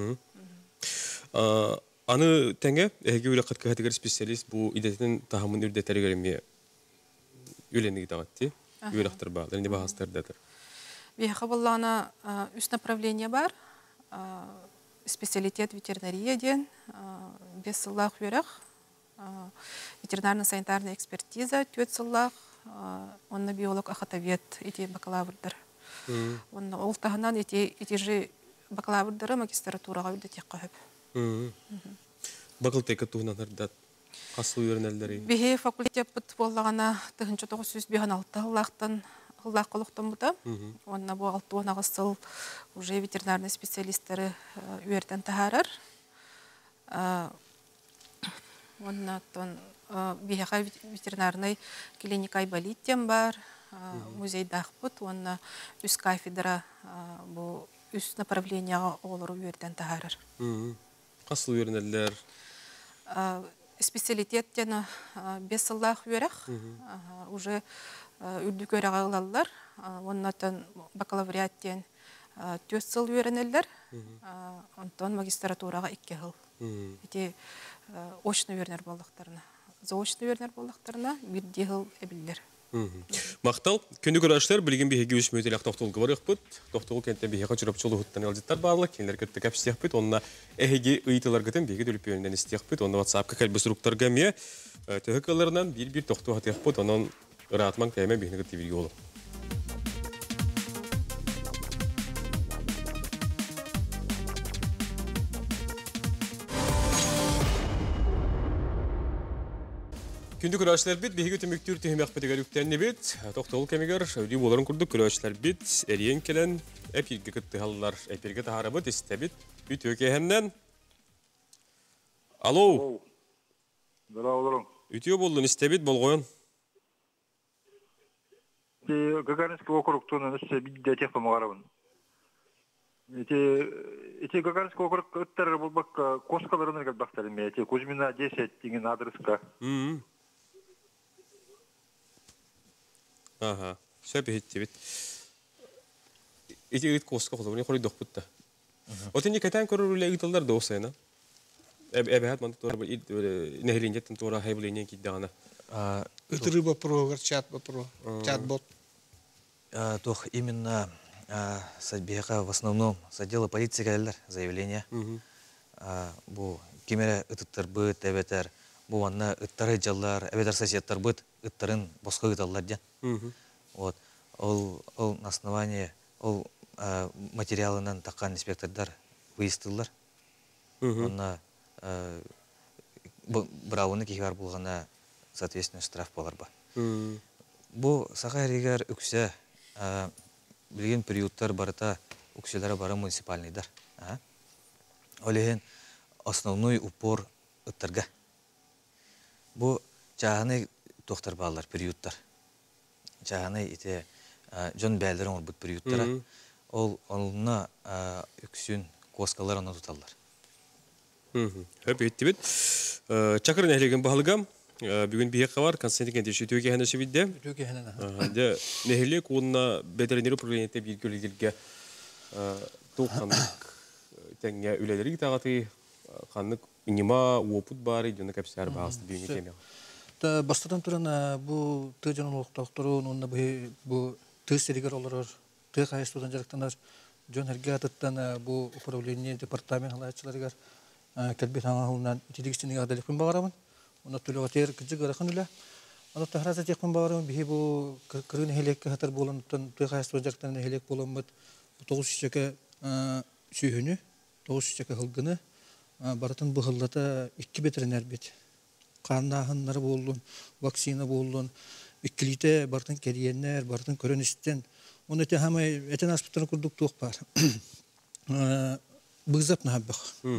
[SPEAKER 1] Аны тәңе, әйге өлі қатқа қатығыр специалист бұл идетінің тағымын үрдеттері көрінме өленігі дағатты, өлі ақтыр бағылар, не бағастардадыр?
[SPEAKER 8] Бейхі боллана үш направление бар. Специалитет ветеринария ден, без сыллақ өріқ, ветеринарно-санитарная экспертиза, төт сыллақ, онна биолог ахатавет эти бакалаврдар. Онна ол тағынан эти же бакалаврдары магистратураға үлді тек қойып.
[SPEAKER 1] Бақылтайқа туғынанырдат қасыл өрінәлдері?
[SPEAKER 8] Бихе факультет бұт болағана 1996 ғылақтан ғылақ қолықтан бұта. Онна бұл 6 ағысыл уже ветеринарный специалисттері үйерден тағарар. Онна бихеға ветеринарный клиника айболиттен бар, музей дақпыт, онна үс кафедра бұл үс направленияға олар үйерден тағарар.
[SPEAKER 1] Қасыл өрінәлдер?
[SPEAKER 8] Специалитеттен 5 сыллақ үйерек, уже үрді көреға ғылалар, оннатын бакалавриаттен 4 сыл үйеренелдер, онтон магистратураға 2 ғыл. Эти очный үйернер болдықтарына. Заочный үйернер болдықтарына 1 ғыл әбілдер.
[SPEAKER 1] Мақтал, күнді көрәшілер білген бейге өсмөйтелік тоқтылғы барық бұд. Тоқтылғы кенттен бейге жүріп жолы ғыттан әлдеттар барлық, кенлер көтті кәпістек бұд. Онына әйге ұйтылар ғытын бейге дөліп өңінден істек бұд. Онына WhatsApp-қа кәлбіс ұрықтарға ме төхікаларынан бір тоқту ғатық бұд. Онын ұратман кәймен бейіне ғытты бірге олы. Күнді көрәшілер бет, бейгі өтіміктер түйімек бітігер үктәніне бет, тоқтығыл кәмегер, өйді боларын күрді көрәшілер бет, әріен келен, әпірге күтті қалылар, әпірге тағары бет, істі бет, үт өке әмнен. Алло! Үтіе болдың, істі бет бол қойын?
[SPEAKER 9] Гагаринский округ туынан үсі биддетек помағарабын. Эти Гагаринский округ өттері болбақ коскаларының қалбақтарым, Кузьмина 10 деген адреска.
[SPEAKER 1] Ага, сөп етті бет. Эти үт коска қолы, бұны қолы доқ бұтта. Отын кәтән көрір үлі үтілдер де осайына? Әбәхат манды тура нәхілен жеттін тура хайбылайнен кейдіғана.
[SPEAKER 3] Үтірі бапыру, чат-бот.
[SPEAKER 5] Тох именно Садбеха в основном с отдела полиции кәлілер заявление. Бұл кемері үтіттір бұд, әбетер, бұл анна үттары жаллар, әбетер соседтар бұд, үттарын босқа үталар ден. Ол на основании материалынан таққан инспектордар выйстылар. Онна бұрауыны кейбар болғана соответственно штраф болар ба. Бұл сақа әрегер үксе білген периодтар барыта үкселері бары муниципальныйдар. Олеген основной упор үттарға. Бұл жағаны тоқтар балар периодтар. Жағаны ете жон бәлдерін ол бұд периодтара. Ол онына үксін коскалар оны тұталар.
[SPEAKER 1] Höp ettibit. Çakırın ehlegen bahalgam. Bugün bir hekka var. Konstantin Kentişi tüyke henüsü bildi.
[SPEAKER 10] Tüyke henen.
[SPEAKER 1] De nehlek onunla veterineri programıyla bir gölgelge tuğkanlık tenge üleleri gitağatı kanlık inima uoput bari dönük hepsi bağıstı büyüğünü temiyor.
[SPEAKER 10] Da bastadan turan bu tığcan oluq doktorun onunla bu tığ seriger olur. Tığ kayıstudan jarıktanar. Jön herge atıttan bu upravleniye departament halayçılarıgar kelbet hanga hulunan itidigisini adalıkın bağıramın. Ona tülüğe ter kıcı garakan üle. Ona tahrazat yakın bağıramın bihi bu kırın helek hatar bolan tığ kayıstudan jarıktanar helek bolanmıt. Bu toğuz şişeke süyhünü, toğuz şişeke hılgını baratın bu hıllata 2 veteriner bit. Kanahınları boğulun, vaksina boğulun, ikkilite baratın keriyenler, baratın körönisten. Onu ete hama eten aspitalını kurduk tuğuk var. Bığzap nahabbak.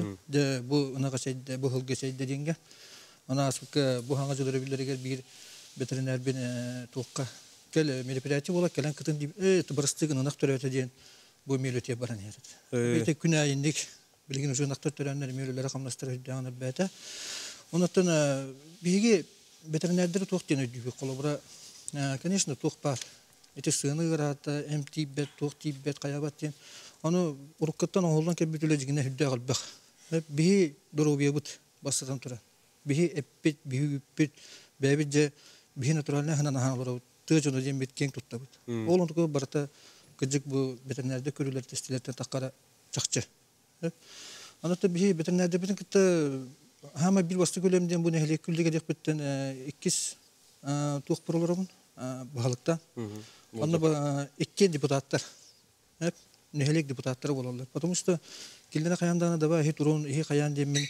[SPEAKER 10] Bu ınağa şeyde, bu hılga şeyde denge. Ona aspika bu hangacıları bilirler bir veteriner ben tuğukka. Gel meripirati ola gelen kıtın deyip tıbarıstıgın ınak törevete diyen bu melöteye baran yeret. Bir tek günah indik. Bilgin ucu ınak törenler melölere kamlastırı hüddeğine bete. Ondan bilgi veterinerleri tuğuk diyen ödüyü kolabura. Конечно, tuğuk var. Ete sığını gırata, emtibet, tuğtibet, kayabat diyen. Onu urukattan oğuldan ki bütülecigine hüddeğe kalbak. Bihi durubiye bud basıdan tura. Bihi eppet, bihi üppet, bebitce, bihi naturaline hanan ahan olara tığcunu diyen bitken tutta bud. Oğlun tuğu barata gıcık bu veterinerde körüler testilerden takkara çakçı. Anlattı bihi veterinerde bitin kitta hama bir bastı gölemden bu nehelek küldege dek bitten ikis tuğuk buralarımın bahalıkta. Onda iki deputatlar. Hep nehelek deputatları olarlar. Потому что kilden kayandana da hep durun iyi kayan demin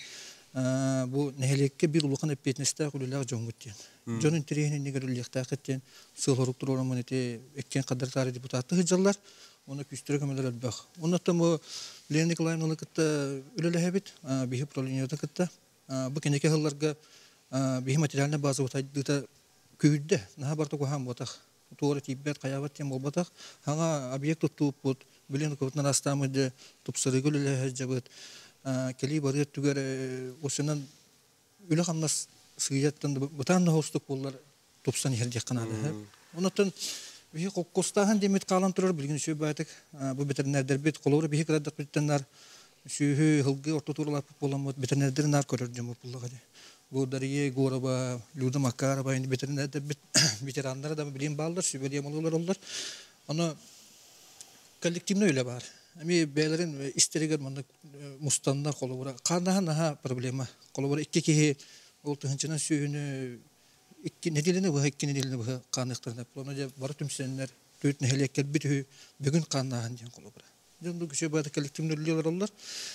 [SPEAKER 10] bu nehelekke bir ulukan epetneste kullar jongut diyen. Jonun tirihinin nigerlikte hakikaten sığırıktır olamın ete ekken kadar tarih deputatı hıcallar. Onu küstüre kömeler albak. Ondan bu Lenin Nikolaevnalı kıtta ülele hebit bihi prolinyada kıtta. Bu kendiki hıllarga bihi materialine bazı otaydıda küydde. Naha barta kuham botak. Tuğra tibbet kayavat yem olbatak. Hanga abiyek tutup bot. Bilen kuvvetler astamıdı. Tupsarı gülele hecabıt. Keli bariyet tüger osunan üle kamnas sığıyattan butan da hostuk bollar tupsan yerdek kanadı. Ondan bihi kostahan demet kalan turur bilgin şu baytık. Bu veterinerler bit kolları bihi kadar bittenler. Şühü hılgı orta turulap bolamot veterinerlerin nar körürcüm bu hadi. Bu dariye goraba luda makaraba indi veterinerler veteranlara da bilin bağlar şu böyle yamalılar onlar. Ona kollektivne öyle var. Ama beylerin isteriger manlık mustanlar kolları. Karnahan daha problema. Kolları iki kişi oltuğunca şühünü iki nedilini bu iki nedilini bu kanıklarına. Ona var tüm senler tüyt nehelekler bir bugün karnahan diyen kolları. Jondu kişi bazı kollektivne ölüyorlar onlar.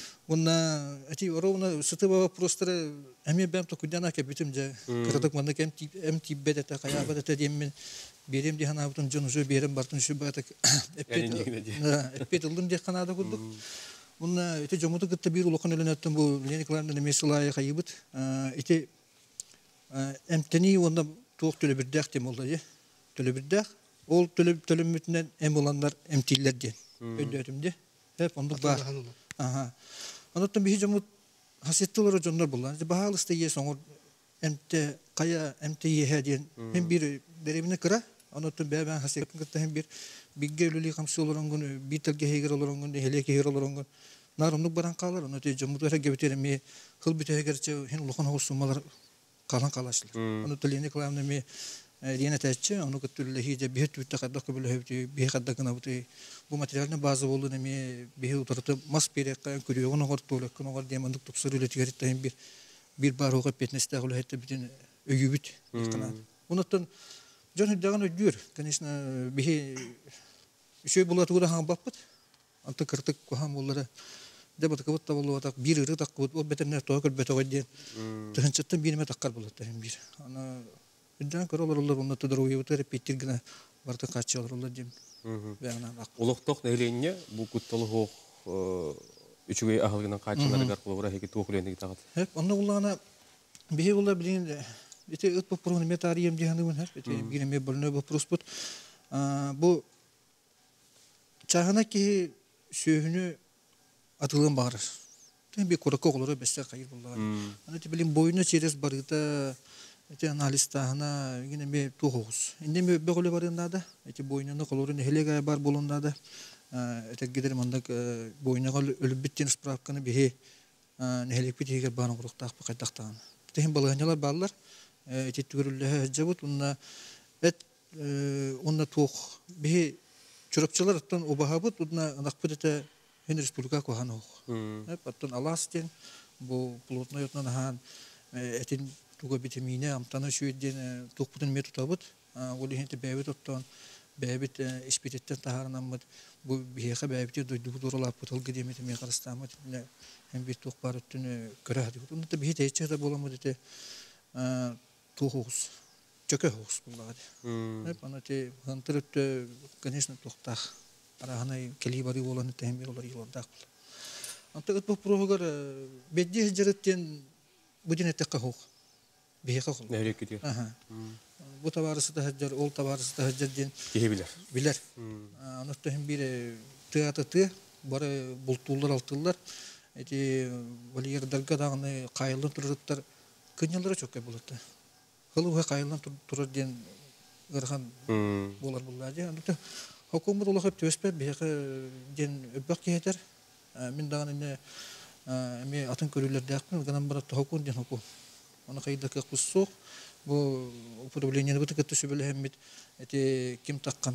[SPEAKER 10] Ona eti orona sıtı baba prostları hem ben tokudana ki bitimce kırdık manlık hem tibbede ta kayabat ta diyemin benim diye hana butun jonuzu berim bartın şu batak epet oldum diye kanada kurduk. Ona eti jomutu gitti bir ulukan ölenetten bu Leniklar'ın mesela kayıbıt eti emteni onda tuğuk töle bir dert oldu ya. Töle bir dert. Ol töle mütünden em olanlar emtiller diye. Ödürdüm hep onda var. Aha. Anlattım bir hicamut hasettiler ocanlar bullar. Bahalı isteye sonra emte kaya emte yehe diyen hem bir derevine kıra. Anlattım ben hasettim kıtta hem bir bilgi ölülü kamsı olaran gün bir telge heger olaran gün helek heger olaran gün narımlık baran kalır. Anlattım camut vera gebiterim mi hıl bite hegerçe hen ulukan hosumalar kalan kalaşlar. Anlattım Lenin Nikolaevna mi Yine teççi, onu kötülüğü hiç bir tüyte kadar kabul ediyor, bir kadar kına bitiyor. Bu materyalin bazı olduğu nemi bir oturtu mas bir kayan kuruyor, onu hortuluk, onu var diye mandık tuksur üretiyor, hem bir bar hoca petneste hulu hette bütün ögübüt kanal. Ondan canı dayan ödüyor, kanısına bir şey bulatı ham bapat, antı kırtık kuham onlara. Debat kabut tabulu atak bir ırı takut, o beterner toğuk betoğu diye. Tühünçetten birime takkar bulatı hem bir. Ana Ünden karalar olur, onda da uyuyor, repetir gene vardı kaçıyorlar olur diyeyim.
[SPEAKER 1] Oluktok neyleğince bu kuttalı hoğ üçüge ahılgından kaçanları garkılı heki toğulendi gitagat.
[SPEAKER 10] Hep onda ullana bir ulla bilin ete ıt bu programı tarihim dihanımın hep ete birime bölünü bu prosput. Bu çahana ki söhünü atılığın bağırır. Bir korku olur besler kayır bullar. Hani bilin boyuna çeyrez barıda ete analiz tahına yine bir tohuz. Indi mi böyle barında da ete boynuna kolorun hele gay bar bolunda da ete giderim andak boynuna ölüp bittiğin spravkanı bir nehelik bitiyor bana kuruktak bu kaydaktan. Tehim balığınyalar ballar ete tügürülle cabut onunla et onunla toh bir çorapçılar attan obahabut onunla nakpedete hen respublika kohan ok. Hep attan alastin bu plotna yotnan han etin tuga vitamine amtana şu edin tokputun metutabut oli hente bebet attan bebet ispitetten taharnamad bu bihe bebet doydu dorala putul gidemet me qarstamat hem bir tok barutun körahdi. Onda da bir teçe de bolamad ete tohus çöke hus bunlar. Hep anate hantırıt конечно toktah arahanay kelibari olan tehmir olar yolda. Anta bu program beddi hicretten budin etqahuk. Bihe qahul.
[SPEAKER 1] Nereye gidiyor?
[SPEAKER 10] Bu tabarısı da haccar, ol tabarısı da haccar den
[SPEAKER 1] Gihebilir.
[SPEAKER 10] biler. Anıtta hem bir teatı bara bultullar altıllar. Eti valiyer dalga dağını qayılın turutlar kınyalara çok buladı. Hılı qayılın turur den ırhan bolar bulladı. Anıtta hukumet olarak hep töspet bihe den öbek yeter. Min dağını mi atın körüller dağın ganan bara hukukun den hukum. Ona kayıdaki kusuk bu problemini bu tıkıtı şübele hemmit eti kim takkan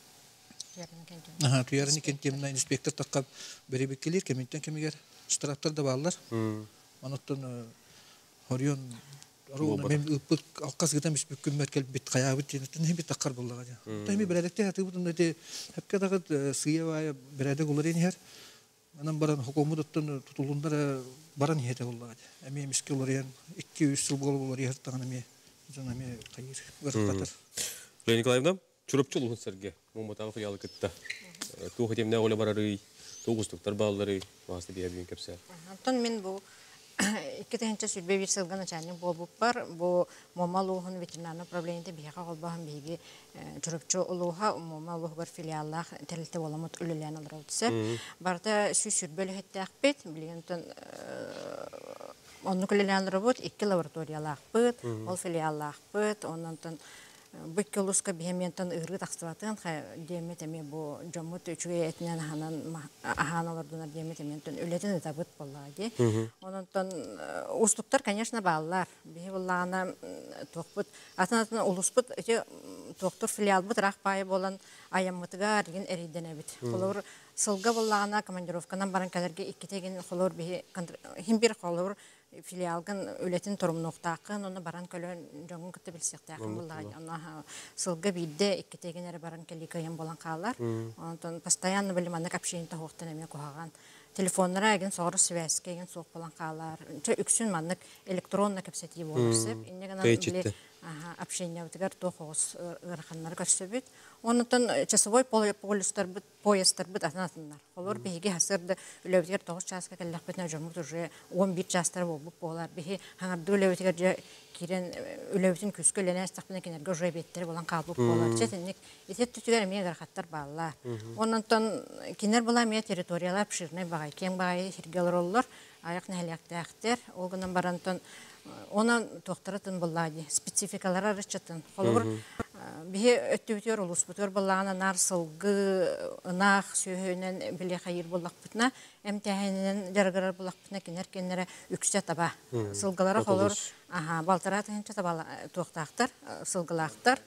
[SPEAKER 10] tuyarını kentimden inspektör takkab beri bekliyor keminten kemiger straktör da bağlar anıttan horiyon aruna mem ıpık alkas gitam ispüküm merkel bit kayabit tintin hem bit takkar bullaga ja taymi beredekte hatı bu eti hep kadar sıya vaya beredek olur her anam baran hukumattan tutulundara baran hete bullaga emi miski olur yan 200 yıl olur her tane mi Canım kayır vurqatar.
[SPEAKER 1] Leyla Nikolaevna, çorapçı olun serge. Muhammed filialı kıtta. Tuğ hetem ne ola bararı, tuğustuklar bağları vasıta bir abiyun kapsa.
[SPEAKER 11] Anton men bu iki tehence südbe bir sılgana çanning bolbup bar. Bu momaluhun veterinarna probleminde biha olbahan bihi çorapçı oluha momaluh bar filiallah telte bolamut ölülen alır olsa. Barda südbe hette akbet bilenton Onu kullanılan robot iki laboratoriyalar pıt, ol filiallar pıt, ondan bu kiloska bihemiyenten ırgı taksıvatın, diyemetemi bu camut üçüge etinen hanalardan diyemetemienten ületin de tabut bolladı. Ondan usluklar, конечно, bağlılar. Bihi bollağına toqput, atın ulusput, doktor filial but, raqpayı bolan ayamıtıga ergin eridenebit. Olur sılga bollağına komandirovkadan baran kadarga iki tegin olur bihi him bir olur filialgın ületin torumnoqtaqın onu baran kölön jongun kıtı bilsектaqın bullagy ona sılga bidde iki teginere baran kelikayan bolan qalar ondan постоянно bilmanak общение toqtan eme qoğan telefonlara egin soru svязке egin soq bolan qalar üksün manlık elektronla kapsetiy bolursa innegana bile общение утгар тоқос ырханнар көрсөбүт онтон часовой поездар бит атанатыннар олар биги хасырды үлөбүтер 9 часка келлехбетне жомут уже 11 частар болуп болар биги хаңарды үлөбүтер кирен үлөбүтүн күскөленес тахпына кинерге уже беттер болан калып болар четинник этет түтүгөр мегер хаттар балла онтон кинер була ме территориялар обширный багай кең багай хиргелер аяк нәһәләктәхтер олгынан барантон Ona doktoratın bulladı, spesifikalar arıçatın. Olur, bir ötüyor olus butur bullağına nar sılgı, ınaq, söhönen bile hayır bullaq bitna, emtihaninden jargarar bullaq bitna kenere yüksek taba. Sılgılara olur, baltarat hence taba toqtaqtar, sılgılaqtar.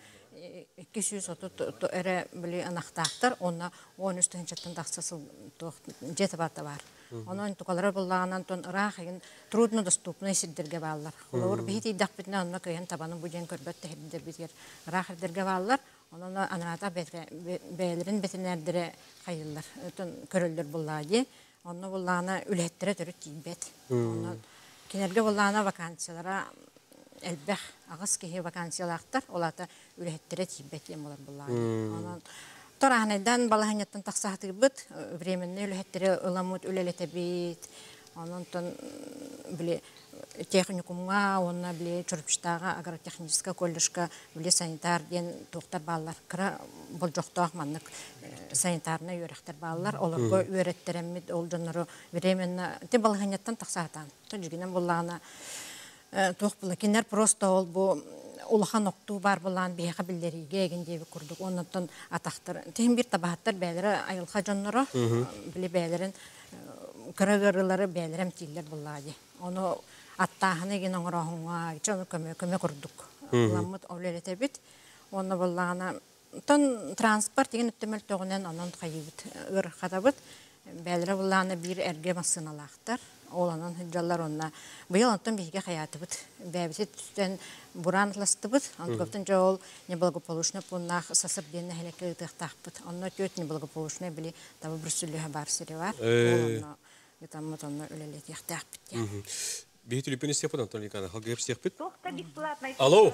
[SPEAKER 11] 230 ere bile anaqtaqtar, ona 13 hençetten daqsa jetabata var. Onun tukalara bullağından ton ırağın trudno dostupno sidirge bağlar. Olur bir hiti daqbitne onunla köyün tabanın bu jen körbette hedidir bitiyor. Irağ hedidirge bağlar. Onunla anarata beylerin betinerdire kayırlar. Ton körüldür bullağı. Onunla bullağına ülettire törü tibet. Kinerge bullağına vakansiyalara elbək ağız kehi vakansiyalardır. Olata ülettire tibet yem olur bullağı. Torahnedan balahanyattan taqsahtı bit, временный үлеттері ыламут үлелете бит. Онтон биле техникумга, онна биле чурпчтага, агротехническая колледжка, биле санитар ден тоқтар баллар. Кыра болжоқтоақ маннык санитарны үйректер баллар. Оларга үйреттереммит, ол жонору временно, те балғанеттан тақсатан. Тоджигінен боллағына тоқ бұла. Кенер просто ол бұл улахан оқту бар болан бияқа білдериге егіндегі күрдік. Оннан атақтар. Тегін бір табағаттар бәлері айылға жонору, біле бәлерін кырыгырылары бәлерім тийлер болады. Оны аттағыны еген оңырағыңа, оны көме күрдік. Ламыт олелете бит. Оны болағына тон транспорт еген үттемел тоғынан онын қайыбыт. Ыр қадабыт. Бәлері болағына бір әрге масыналақтар. Оланын хыджалар онна. Бұйыл онтан бейге қаяты бұд. Бәбісі түстен бұран ласты бұд. Онтан жол неблагополучны пұннақ сасыр денне хелеке ұтықтақ бұд. Онна төт неблагополучны білі табы бір сүліға бар сірі бар. Оланна ұтамыд онна өлелет яқтақ бұд.
[SPEAKER 1] Бейт үліпені степ бұд, Антон Никана. Халғы еп степ бұд?
[SPEAKER 12] Тоқта бесплатно.
[SPEAKER 1] Алло.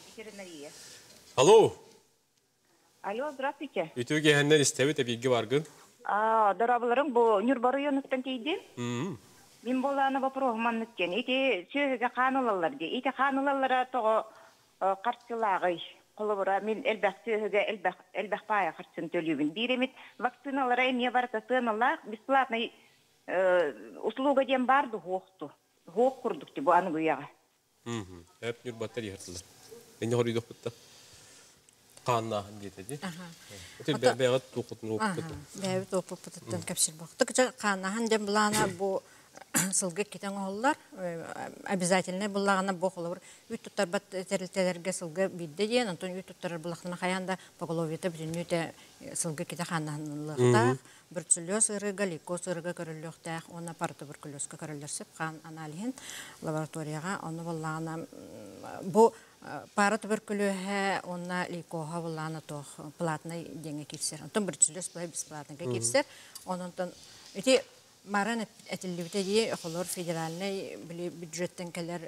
[SPEAKER 1] Алло.
[SPEAKER 12] Алло, здравствуйте.
[SPEAKER 1] Үтіге әннен істебіт әбейге барғын?
[SPEAKER 12] Дорабыларың бұл Нюрбар районықтан кейден? Мен боланы вопросыман нүткен. Ете сөзіге қанылалар де. Ете қанылалара тоғы қарсылағы қолыбыра. Мен әлбәқ сөзіге әлбәқ бая қарсын төлейбін. Биремет вакциналара еме барыта сыналақ. Бесплатный услуга дем барды хоқты. Хоқ құрдықты бұл аны бұяға.
[SPEAKER 1] Әп Нюрбаттар ертілді. Әне ғорыйдық бұтта? Қаннағын кетеді. Бәғат тоқытын оқып бұтты.
[SPEAKER 11] Бәғат оқып бұттын көпсіл бұқты. Қаннағын дем бұлана бұл сылғы кетен олар обязательно бұлағына боқылы бір үйт тұттар бат тәрілтелерге сылғы бейді дейін, онтон үйт тұттар бұлақтына қаянда поголоветі бүтін үйті сылғы кете қаннағынлықтақ, бір түлес ұрыға, лейкоз ұрыға көріліқтақ, оны паратуберкулезға көрілерсіп қан аналиген лабораторияға, оны бұлағына бұл паратуберкулезға, оны лейкоға бұлағына тоқ платный денге кетсер. Онтон бір түлес бұлай бесплатныға кетсер, онтон өте Маран әтілдібіте де қолыр федеральный бюджеттен кәлер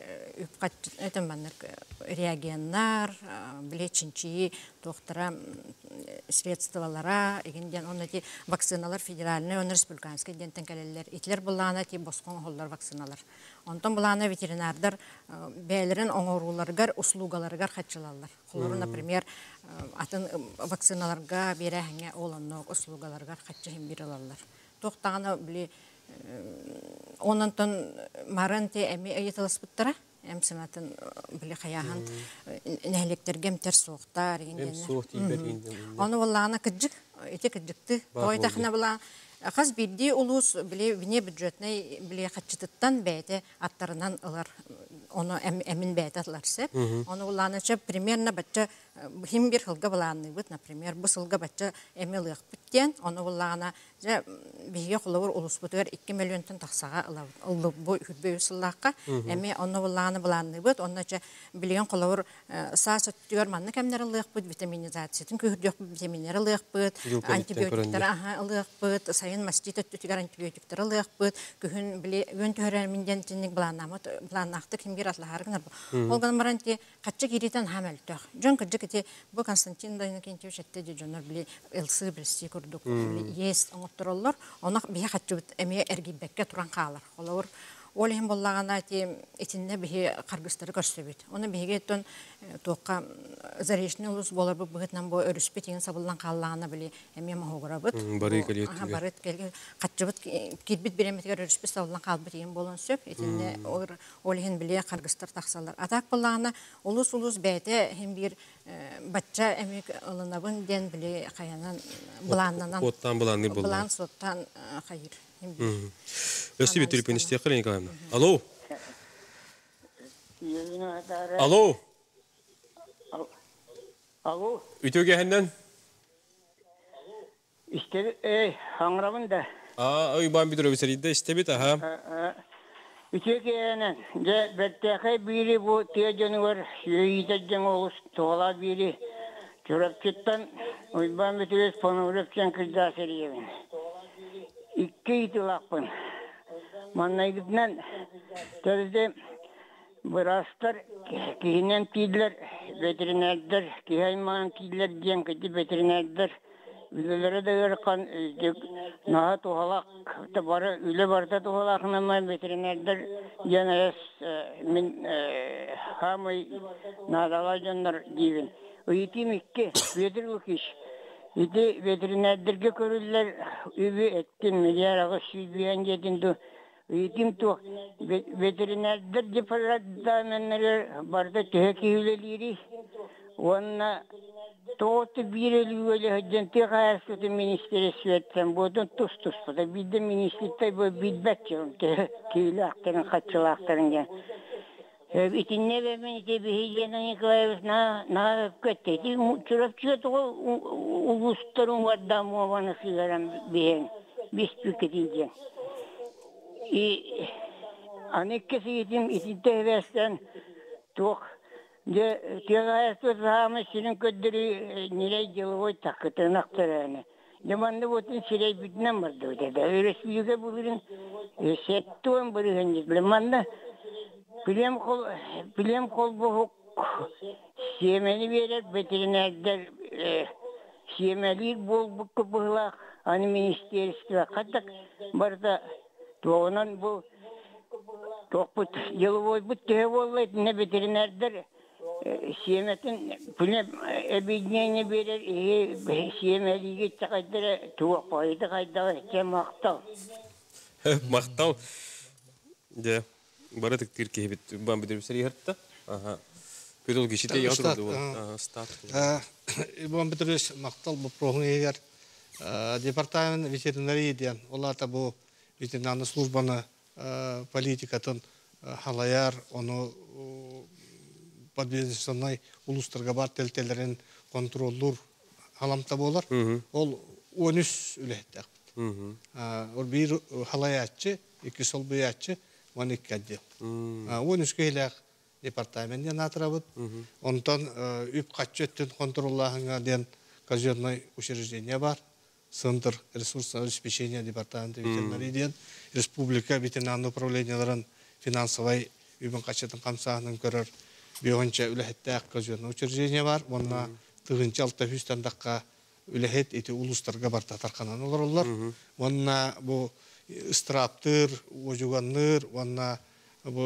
[SPEAKER 11] реагеннар, білечінші, тоқтыра средствалара, егінден оны де вакциналар федеральный, оны республиканский дентен кәлелер. Итлер бұлағына де босқон қолар вакциналар. Онтан бұлағына ветеринардар бәлерін оңыруларғар, услугаларғар қатшылалар. Қолыры, например, атын вакциналарға бере әңе оланны услугаларғар қатшығын берілалар. Тоқтағаны біле онантон маранте әме әйетіліс бұттыра, әмсінатын біле қаяған нәлектерге әмтер соқтар. Оны олағына күджік, өте күджікті. Тойдақына бұла қаз бірде ұлыс біле віне бюджетіне біле қатшытыттан бәйті аттарынан ұлар. Onu emin beytatlarsa, onu ulanıca примерно бача хим bir хылга буланы бит, например, бу сылга бача эмелык биттен, onu улана же биге холовор улус бутер 2 миллионтан таксага алып бу хүбө сыллакка, эми onu уланы буланы бит, оннача билген холовор саат түгөр манны кемнер алык бит, витаминизациятын көрдөк витаминнер алык бит, антибиотиктер алык бит, сайын мастит түгөр антибиотиктер алык бит, күн биле өн төрөминден тинник буланамыт, буланакты Атлахаргнар. Олган маранти каччы киритен хамелтөх. Жон кыжыкыте бу Константин Дайнакентьевич этте жонор били элсы билси көрдүк. Есть оңоттуроллор, оны бие каччыбыт эме эргибекке туран калар. Олор Олем боллагана ти этинне бие каргыстары көрсөбүт. Оны биге тон тоққа заречный улус болар бу быгытнан бу өрүспет еген сабылдан каллагана били эме мохогорабыт.
[SPEAKER 1] Бары келет.
[SPEAKER 11] Барыт келген каччыбыт кирбит береметер өрүспет сабылдан калбыт еген болон сөп. Этинне олеген биле каргыстар таксалар. Атак боллагана улус бәйте хем бир бачча эме ылынабын ден биле каянан буланнан.
[SPEAKER 1] Оттан буланны болду.
[SPEAKER 11] Булан соттан хайыр.
[SPEAKER 1] Өстүбүт телефон иштеп калын Николаевна. Алло. Алло.
[SPEAKER 2] Алло.
[SPEAKER 1] Ütөге хәннән?
[SPEAKER 2] İşte hangrabın da.
[SPEAKER 1] Ой бам битер öbüseridə istebit aha.
[SPEAKER 2] Ütөgenen de bettəxə biri bu tiyəcəni var. Yeyitəcən oğuz toğla biri. Çorapçıttan oy bam bitiris panurapçan kızda seriyevin. İki itilakpın. Mannaygıtnan tözde Burastar kihinen tiydiler, veterinerler, kihayman tiydiler diyen kiti veterinerler, Ülelere de yarıkan naha tuhalak bara üle barda tuhalak nama veterinerler yanayas min hamay nadala janlar givin. Uyutim ikke veterinik iş. İdi veterinerlerge körüller übü etkin milyar ağız sübüyen gedindu. Uyutim tu veterinerler departmanları barda tüheki üleleri. Ona Toğutu bir ölüyle hacente gayasıdı ministeri süretten bodun tus da bir de ministerite bu bidbetçiyorum köylü aktarın kaçılı aktarın gel. İtinne ve ben ite bir hijyenin yıkayız na kötteydi. Çırapçıya toğu ulusların vardı muhavanı sigaran bihen. Biz tüketici. Anekkesi itin tehvesten toğu de tiyagayası sahamı senin köddürü nilay yılıvoy takıtın aktarını. Demanda botun silay bütünen vardı ödedi. Öylesi büyüge bulurun settuğun bırıhınca. Demanda bilem kol bu siyemeni verir veterinerler siyemeli bol bu kıbıhla hani ministerisi ve kadak barda doğunan bu tokput yılıvoy bu tehe olaydı ne veterinerler siyemetin püne ebidneyne verir siyemeliğe çıkaydıra tuğuk paydı kaydı maqtal.
[SPEAKER 1] Maqtal. De bara tıktır ki bit ben bir seri hatta. Aha. Pedol geçite yatırdı bu. Start.
[SPEAKER 3] Bu bir maqtal bu program eğer departament veterineri diyen olar da bu veterinarlı службаны политикатын halıyar onu подведомственный улустарга бар телтелерин контроллур халамта болар. Ол 13 үлеттек. Ол bir halayatçı, iki sol buyatçı, 12 adil. 13 keylek departaменттен атырабыт. Онтан үп катчеттен контроллахыңа ден казенный учреждение бар. Центр ресурсного обеспечения департамента ветеринарии ден республика ветеринарное управлениелерин финансовый үбін катчеттен камсаһынын көрөр. Бионча үлэхеттәк казенный учреждение бар. Онна тыгынча 600 тандакка үлэхет эти улустарга барта тарканан олар. Онна бу страптыр, ожуганныр, онна бу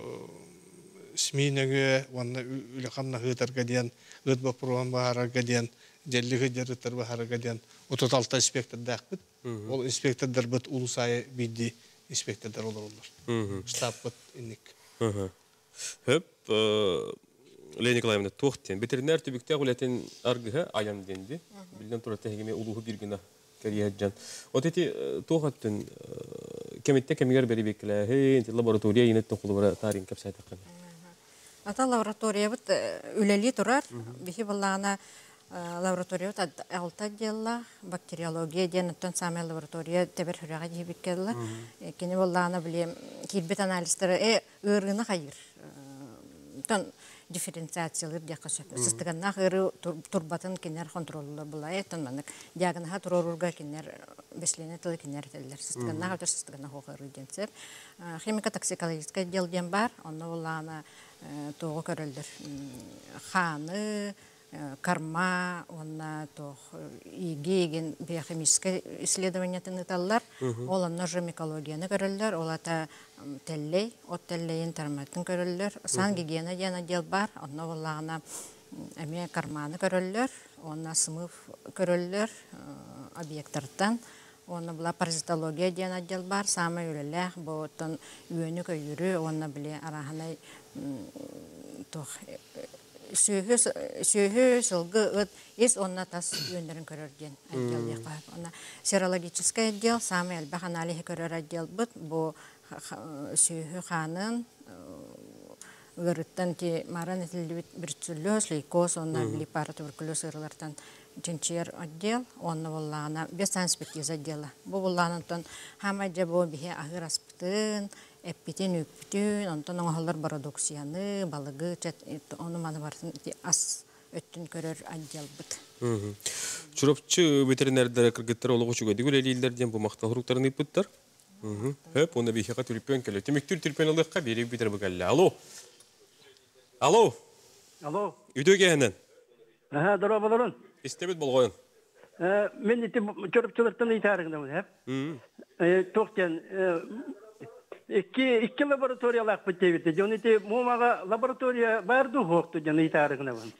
[SPEAKER 3] сминеге, онна үлэхамна хытарга ден, ытба программ бахарга ден, желлиги жеритер бахарга ден, 36 инспектор дакпыт. Ол инспектордар бит улусай бидди инспектордар олар. Штаб бит инник.
[SPEAKER 1] Höp, Leyla Nikolaevna tohtien. Veteriner tübükte gületen argıha ayam dendi. Bilden tura tehgime uluhu bir güne kariyaccan. O teti tohattın kemitte kemiger beri bekle. Hey, laboratoriya yine tokulubara tarin kapsayt akın.
[SPEAKER 11] Ata laboratoriya bit üleli turar. Bihi ballana laboratoriya alta della bakteriologiya denetton samel laboratoriya teber hüraga dibikella. Kini ballana bilem kilbet analizleri ırgına hayır. Ton дифференциациялар дияка сөп. Сыстыганна хыры турбатын кинер контроллар булай, тон манык диагнозга турурга кинер беслене тыл кинер теллер. Сыстыганна хатыр сыстыганна хогыры денсер. Химико-токсикологический отдел ден бар, оны улана тоғы көрөлдөр. Ханы, карма, онна тох игеген биохимическое исследование тыныталлар, оланна же микологияны көрөлдөр, олата теллей, от теллейин тарматын көрөлдөр, сан гигиена ден отдел бар, онна улана эме карманы көрөлдөр, онна сымыв көрөлдөр объекттардан, онна була паразитология ден отдел бар, самы үлелэх, боотон үйөнү көйүрү, онна биле араханай тох сөйхө сылгы ес онна тас өндерін көрерден отдел дейқап. Онна серологический отдел, самый әлбәқ аналихи көрер отдел бұд, бұл сөйхө қанын ғырыттан те маран етілі біртсүллөс, лейкоз, онна липара туберкулез ғырлардан тенчер отдел, онна боллағына бестан спектиз отдела. Бұл боллағынан хамаджа бұл бихе ағыр аспытын, эппитин үппүтүн, онтон оңолор парадоксияны, балыгы, оны маны бартын ас өттүн көрөр отдел быт.
[SPEAKER 1] Чурапчы ветеринердер кыргыттар олугу чугады гүлелилерден бу мактал хуруктарын ыппыттар. Хөп, оны бихека түрпөн келе. Темектүр түрпөн алыкка берип битер бөгәлле. Алло. Алло.
[SPEAKER 13] Алло.
[SPEAKER 1] Үйдөгенен.
[SPEAKER 13] Дора болорун.
[SPEAKER 1] Истебет болгон.
[SPEAKER 13] Мен ити çorupçuluktan itaarıgına hep. Toqten iki laboratoriyalar bitebiti. Joni iti mumaga laboratoriya bardı hoqtu joni itaarıgına van.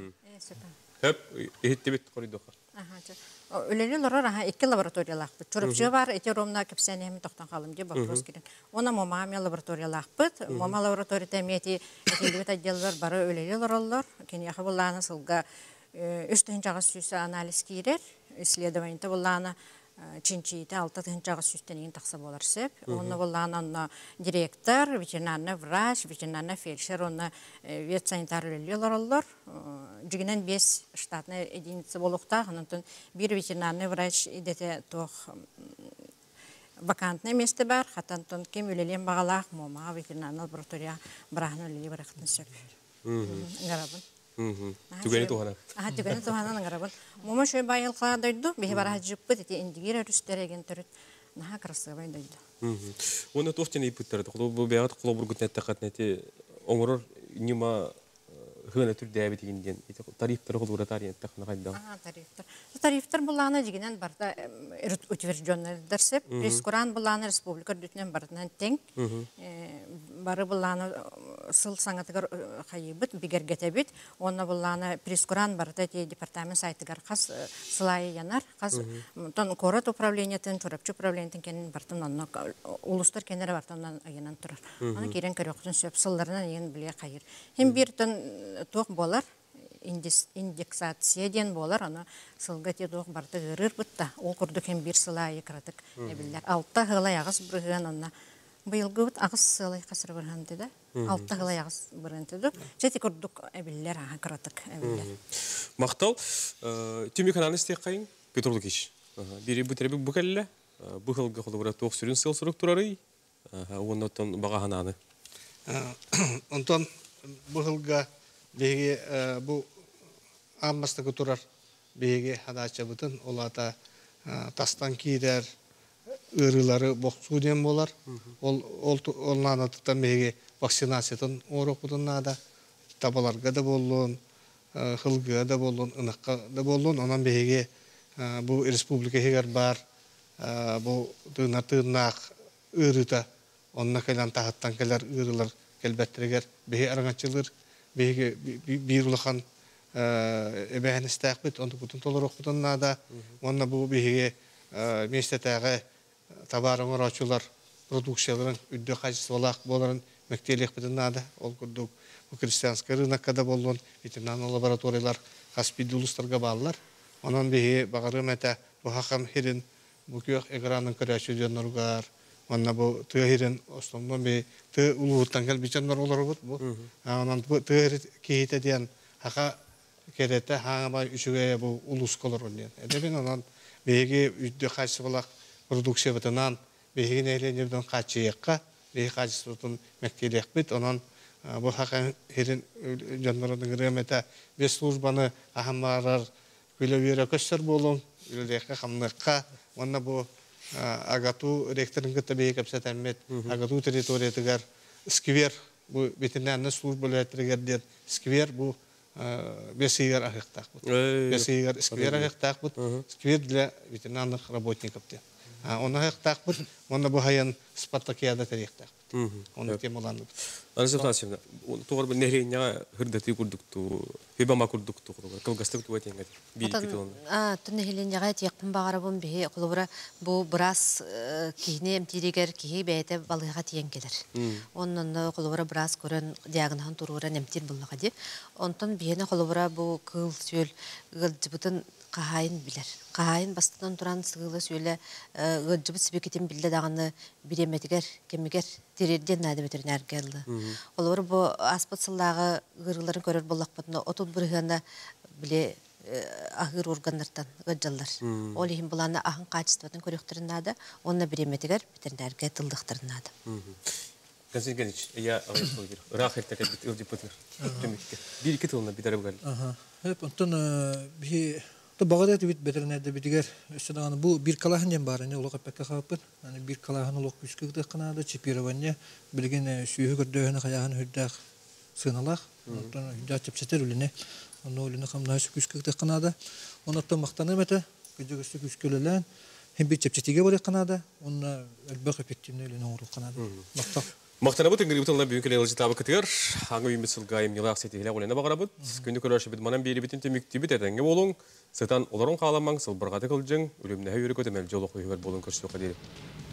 [SPEAKER 1] Hep ehittebit koridokha.
[SPEAKER 11] Өлелі лорор екі лабораториялақпыт. Чорупчы бар, эти ромна кепсенемен тоқтан қалым деп вопрос керен. Она мома мен лабораториялақпыт. Мома лаборатория тәмети әтендебет отделлар бары өлелі лороллар. Кен яқы болланы сылға үштін жағыз сүйісі анализ кейрер. Исследованиеті болланы чинчиите 6 жағыз сүйістен ең тақса болар сеп. Оны болланы директор, ветеринарный врач, ветеринарный фельдшер, оны ветсанитар өлелі лороллар. Жүгінен 5 штатный единица болуқта, онын bir ветеринарный врач идете тоқ вакантный месте бар, хатантон кем өлелен бағалақ, мома ветеринарный лаборатория бірағын өлелі бірақтын сөп. Ғарабын.
[SPEAKER 1] Түгені туғана.
[SPEAKER 11] Түгені туғанан ғарабын. Мома шөй байыл қадойды, бейі бара жүппіт, еті индигер өрістереген түріт. Наға қырысығы байдойды.
[SPEAKER 1] Оны тоқтен епіттірді. Бұл бәғат құлы бұргүтін әттіқатын оңырыр нема хына түр дәбит дигенден тарифтер кылдыра тарихтта кына кайда.
[SPEAKER 11] Тарифтер буланы дигенен барда утвержденный дерсеп, прескуран буланы республика дүтнен бардынан тең. Бары буланы сыл саңатыгар хайыбыт бигергетебит. Онна буланы прескуран барда департамент сайтыгар кас сылай янар, кас тон корот управлениятын, чурапчы управлениятын кенен бартын онна улустар кенере бартынан аянан турар. Аны керен көрөктүн сөп сылларынан ен биле кайыр. Hem bir ton toq bolar индексация ден болар, аны сылға тедоқ барды ғырыр бұтта. Ол күрдік hem bir сылайы кіратық әбілдер. Алтта ғылай ағыз бірген онна. Бұйылғы бұт ағыз сылай қасыр бірген деді. Алтта ғылай ағыз бірген деді. Жеті күрдік әбілдер аға кіратық әбілдер.
[SPEAKER 1] Мақтал, түмі кананы істек қайын? Петрлы кеш. Бері бұтырабы бұқалылы. Бұқылғы қолы бұра тоқ сүрін сыл сұрық тұрары. Оннаттан баға хананы.
[SPEAKER 3] Онтан бұғылға беге бұл аммастығы тұрар беге хадача бұтын олата тастан кейдер ұрылары боқсуден болар. Ол нанатықтан беге вакцинациятын орық бұтыннада табаларға да болуын, қылғыға да болуын, ұныққа да болуын. Онан беге бұл республика хегер бар, бұл тыынақ ұрыта, онына кәлен тағыттан кәлер ұрылар келбәттірігер бейі араңатчылыр, бейі ұлақан әбәйін істәқ біт, онды бұтын толыр оқытынна да, онына бұл бейіге местетәғі табарын ұрачылар продукцияларын үдді қажысы олақ боларын мәктелек бітінна да, ол күрдік бұл крестьянская рынаққа болуын, ветеринарный лабораториялар қаспиді ұлыстарға балылар. Онын бейі бағарым әті бұл хақам херін бұл көк экраның көрәші жөнұрғар, Онна бу тыгырын основном бе ты улуттан кел бичандар олар бут бу. Анан бу тыгыр кейте диян хака керете хаңа үшүгө бу улус колор онен. Эдебин анан беги үддө кайсы булак продукция бутынан беги неленден качыякка беги кайсытын мектелек бит. Анан бу хака херин жаннардын гремете бес службаны ахамарар күлөбүрө көстөр болун, үлдекке хамныкка. Онна бу Агату ректорын кітті бейік әпсет әммет, Агату территориятығар сквер, бұл ветеринарный службалы әтіргерден сквер, бұл бесігер ағықтақ бұд. Бесігер сквер ағықтақ бұд, сквер для ветеринарных работников. Оны ағықтақ бұд, оны бұл хайын спартакиада тәректақ бұд. Оны тем оланды бұд.
[SPEAKER 1] Анасы Фнасевна, тоғыр бұл нәхрейінеға ғырдаты күрдікту, хебама күрдікту, қылғастық туа теңгәді, бейік кеті оланды.
[SPEAKER 4] Түн нәхрейінеға тияқпын бағара бұн бейі, құлыбыра бұл біраз кейіне әмтирегер кейі бәйті балыға тиен келер. Onun құлыбыра біраз көрін диагнозын тұруыра әмтир бұлыға де. Онтан бейіне құлыбыра бұл қыл сөйл ғылжыбытын қағайын білер. Қағайын бастынан тұран сығылы сөйлі ғылжыбыт себекетін білді дағаны биреметігер, кемігер терерден нәді ветеринар gəlді. Олар бұл аспытсылдағы ғырғыларын көрер болақ бұтыны отыл бұрғанда біле ағыр органдардан ғылжалар. Ол ехін бұланы ағын қачыстыватын көректірінады, онына биреметігер ветеринарға тылдықтырынады.
[SPEAKER 1] Константин Генич, я ағайын рахер тәкет біт ұрды бұтыр. Bir iki tılına bir tarafı geldi.
[SPEAKER 10] Hep ondan bir Bağdat bit ветеринарда битигер өстәгән бу бир калаһын дигән бар, аны улыгы пәккә хапып, аны бир калаһын улык күскәгә кынады, чипирование, билгән сүйү гөрдәһен хаягын хөддәк сыналак, ондан хөддәк чипсетер үлене, аны үлене камнаш күскәгә кынады. Ондан мактаны мәтә көжөгөсү күскөлөлөн hem bir çepçetiге var Kanada, onun elbette efektifliğini olur Kanada. Makta.
[SPEAKER 1] Мақтана бұт, үңгірі бұтылына бүгін келе алжы табы күтігір. Аңы үйіміз сылғайым елақ сетігілі олайна бағара бұт. Күнді көрәші біт манан бейрі бітін темікті біт әтәңге болуң. Сытан оларын қаламаң, сылбырғаты қылжың, өліміне өйірі көтемел жолы қойығыр болуң көрсі қадері.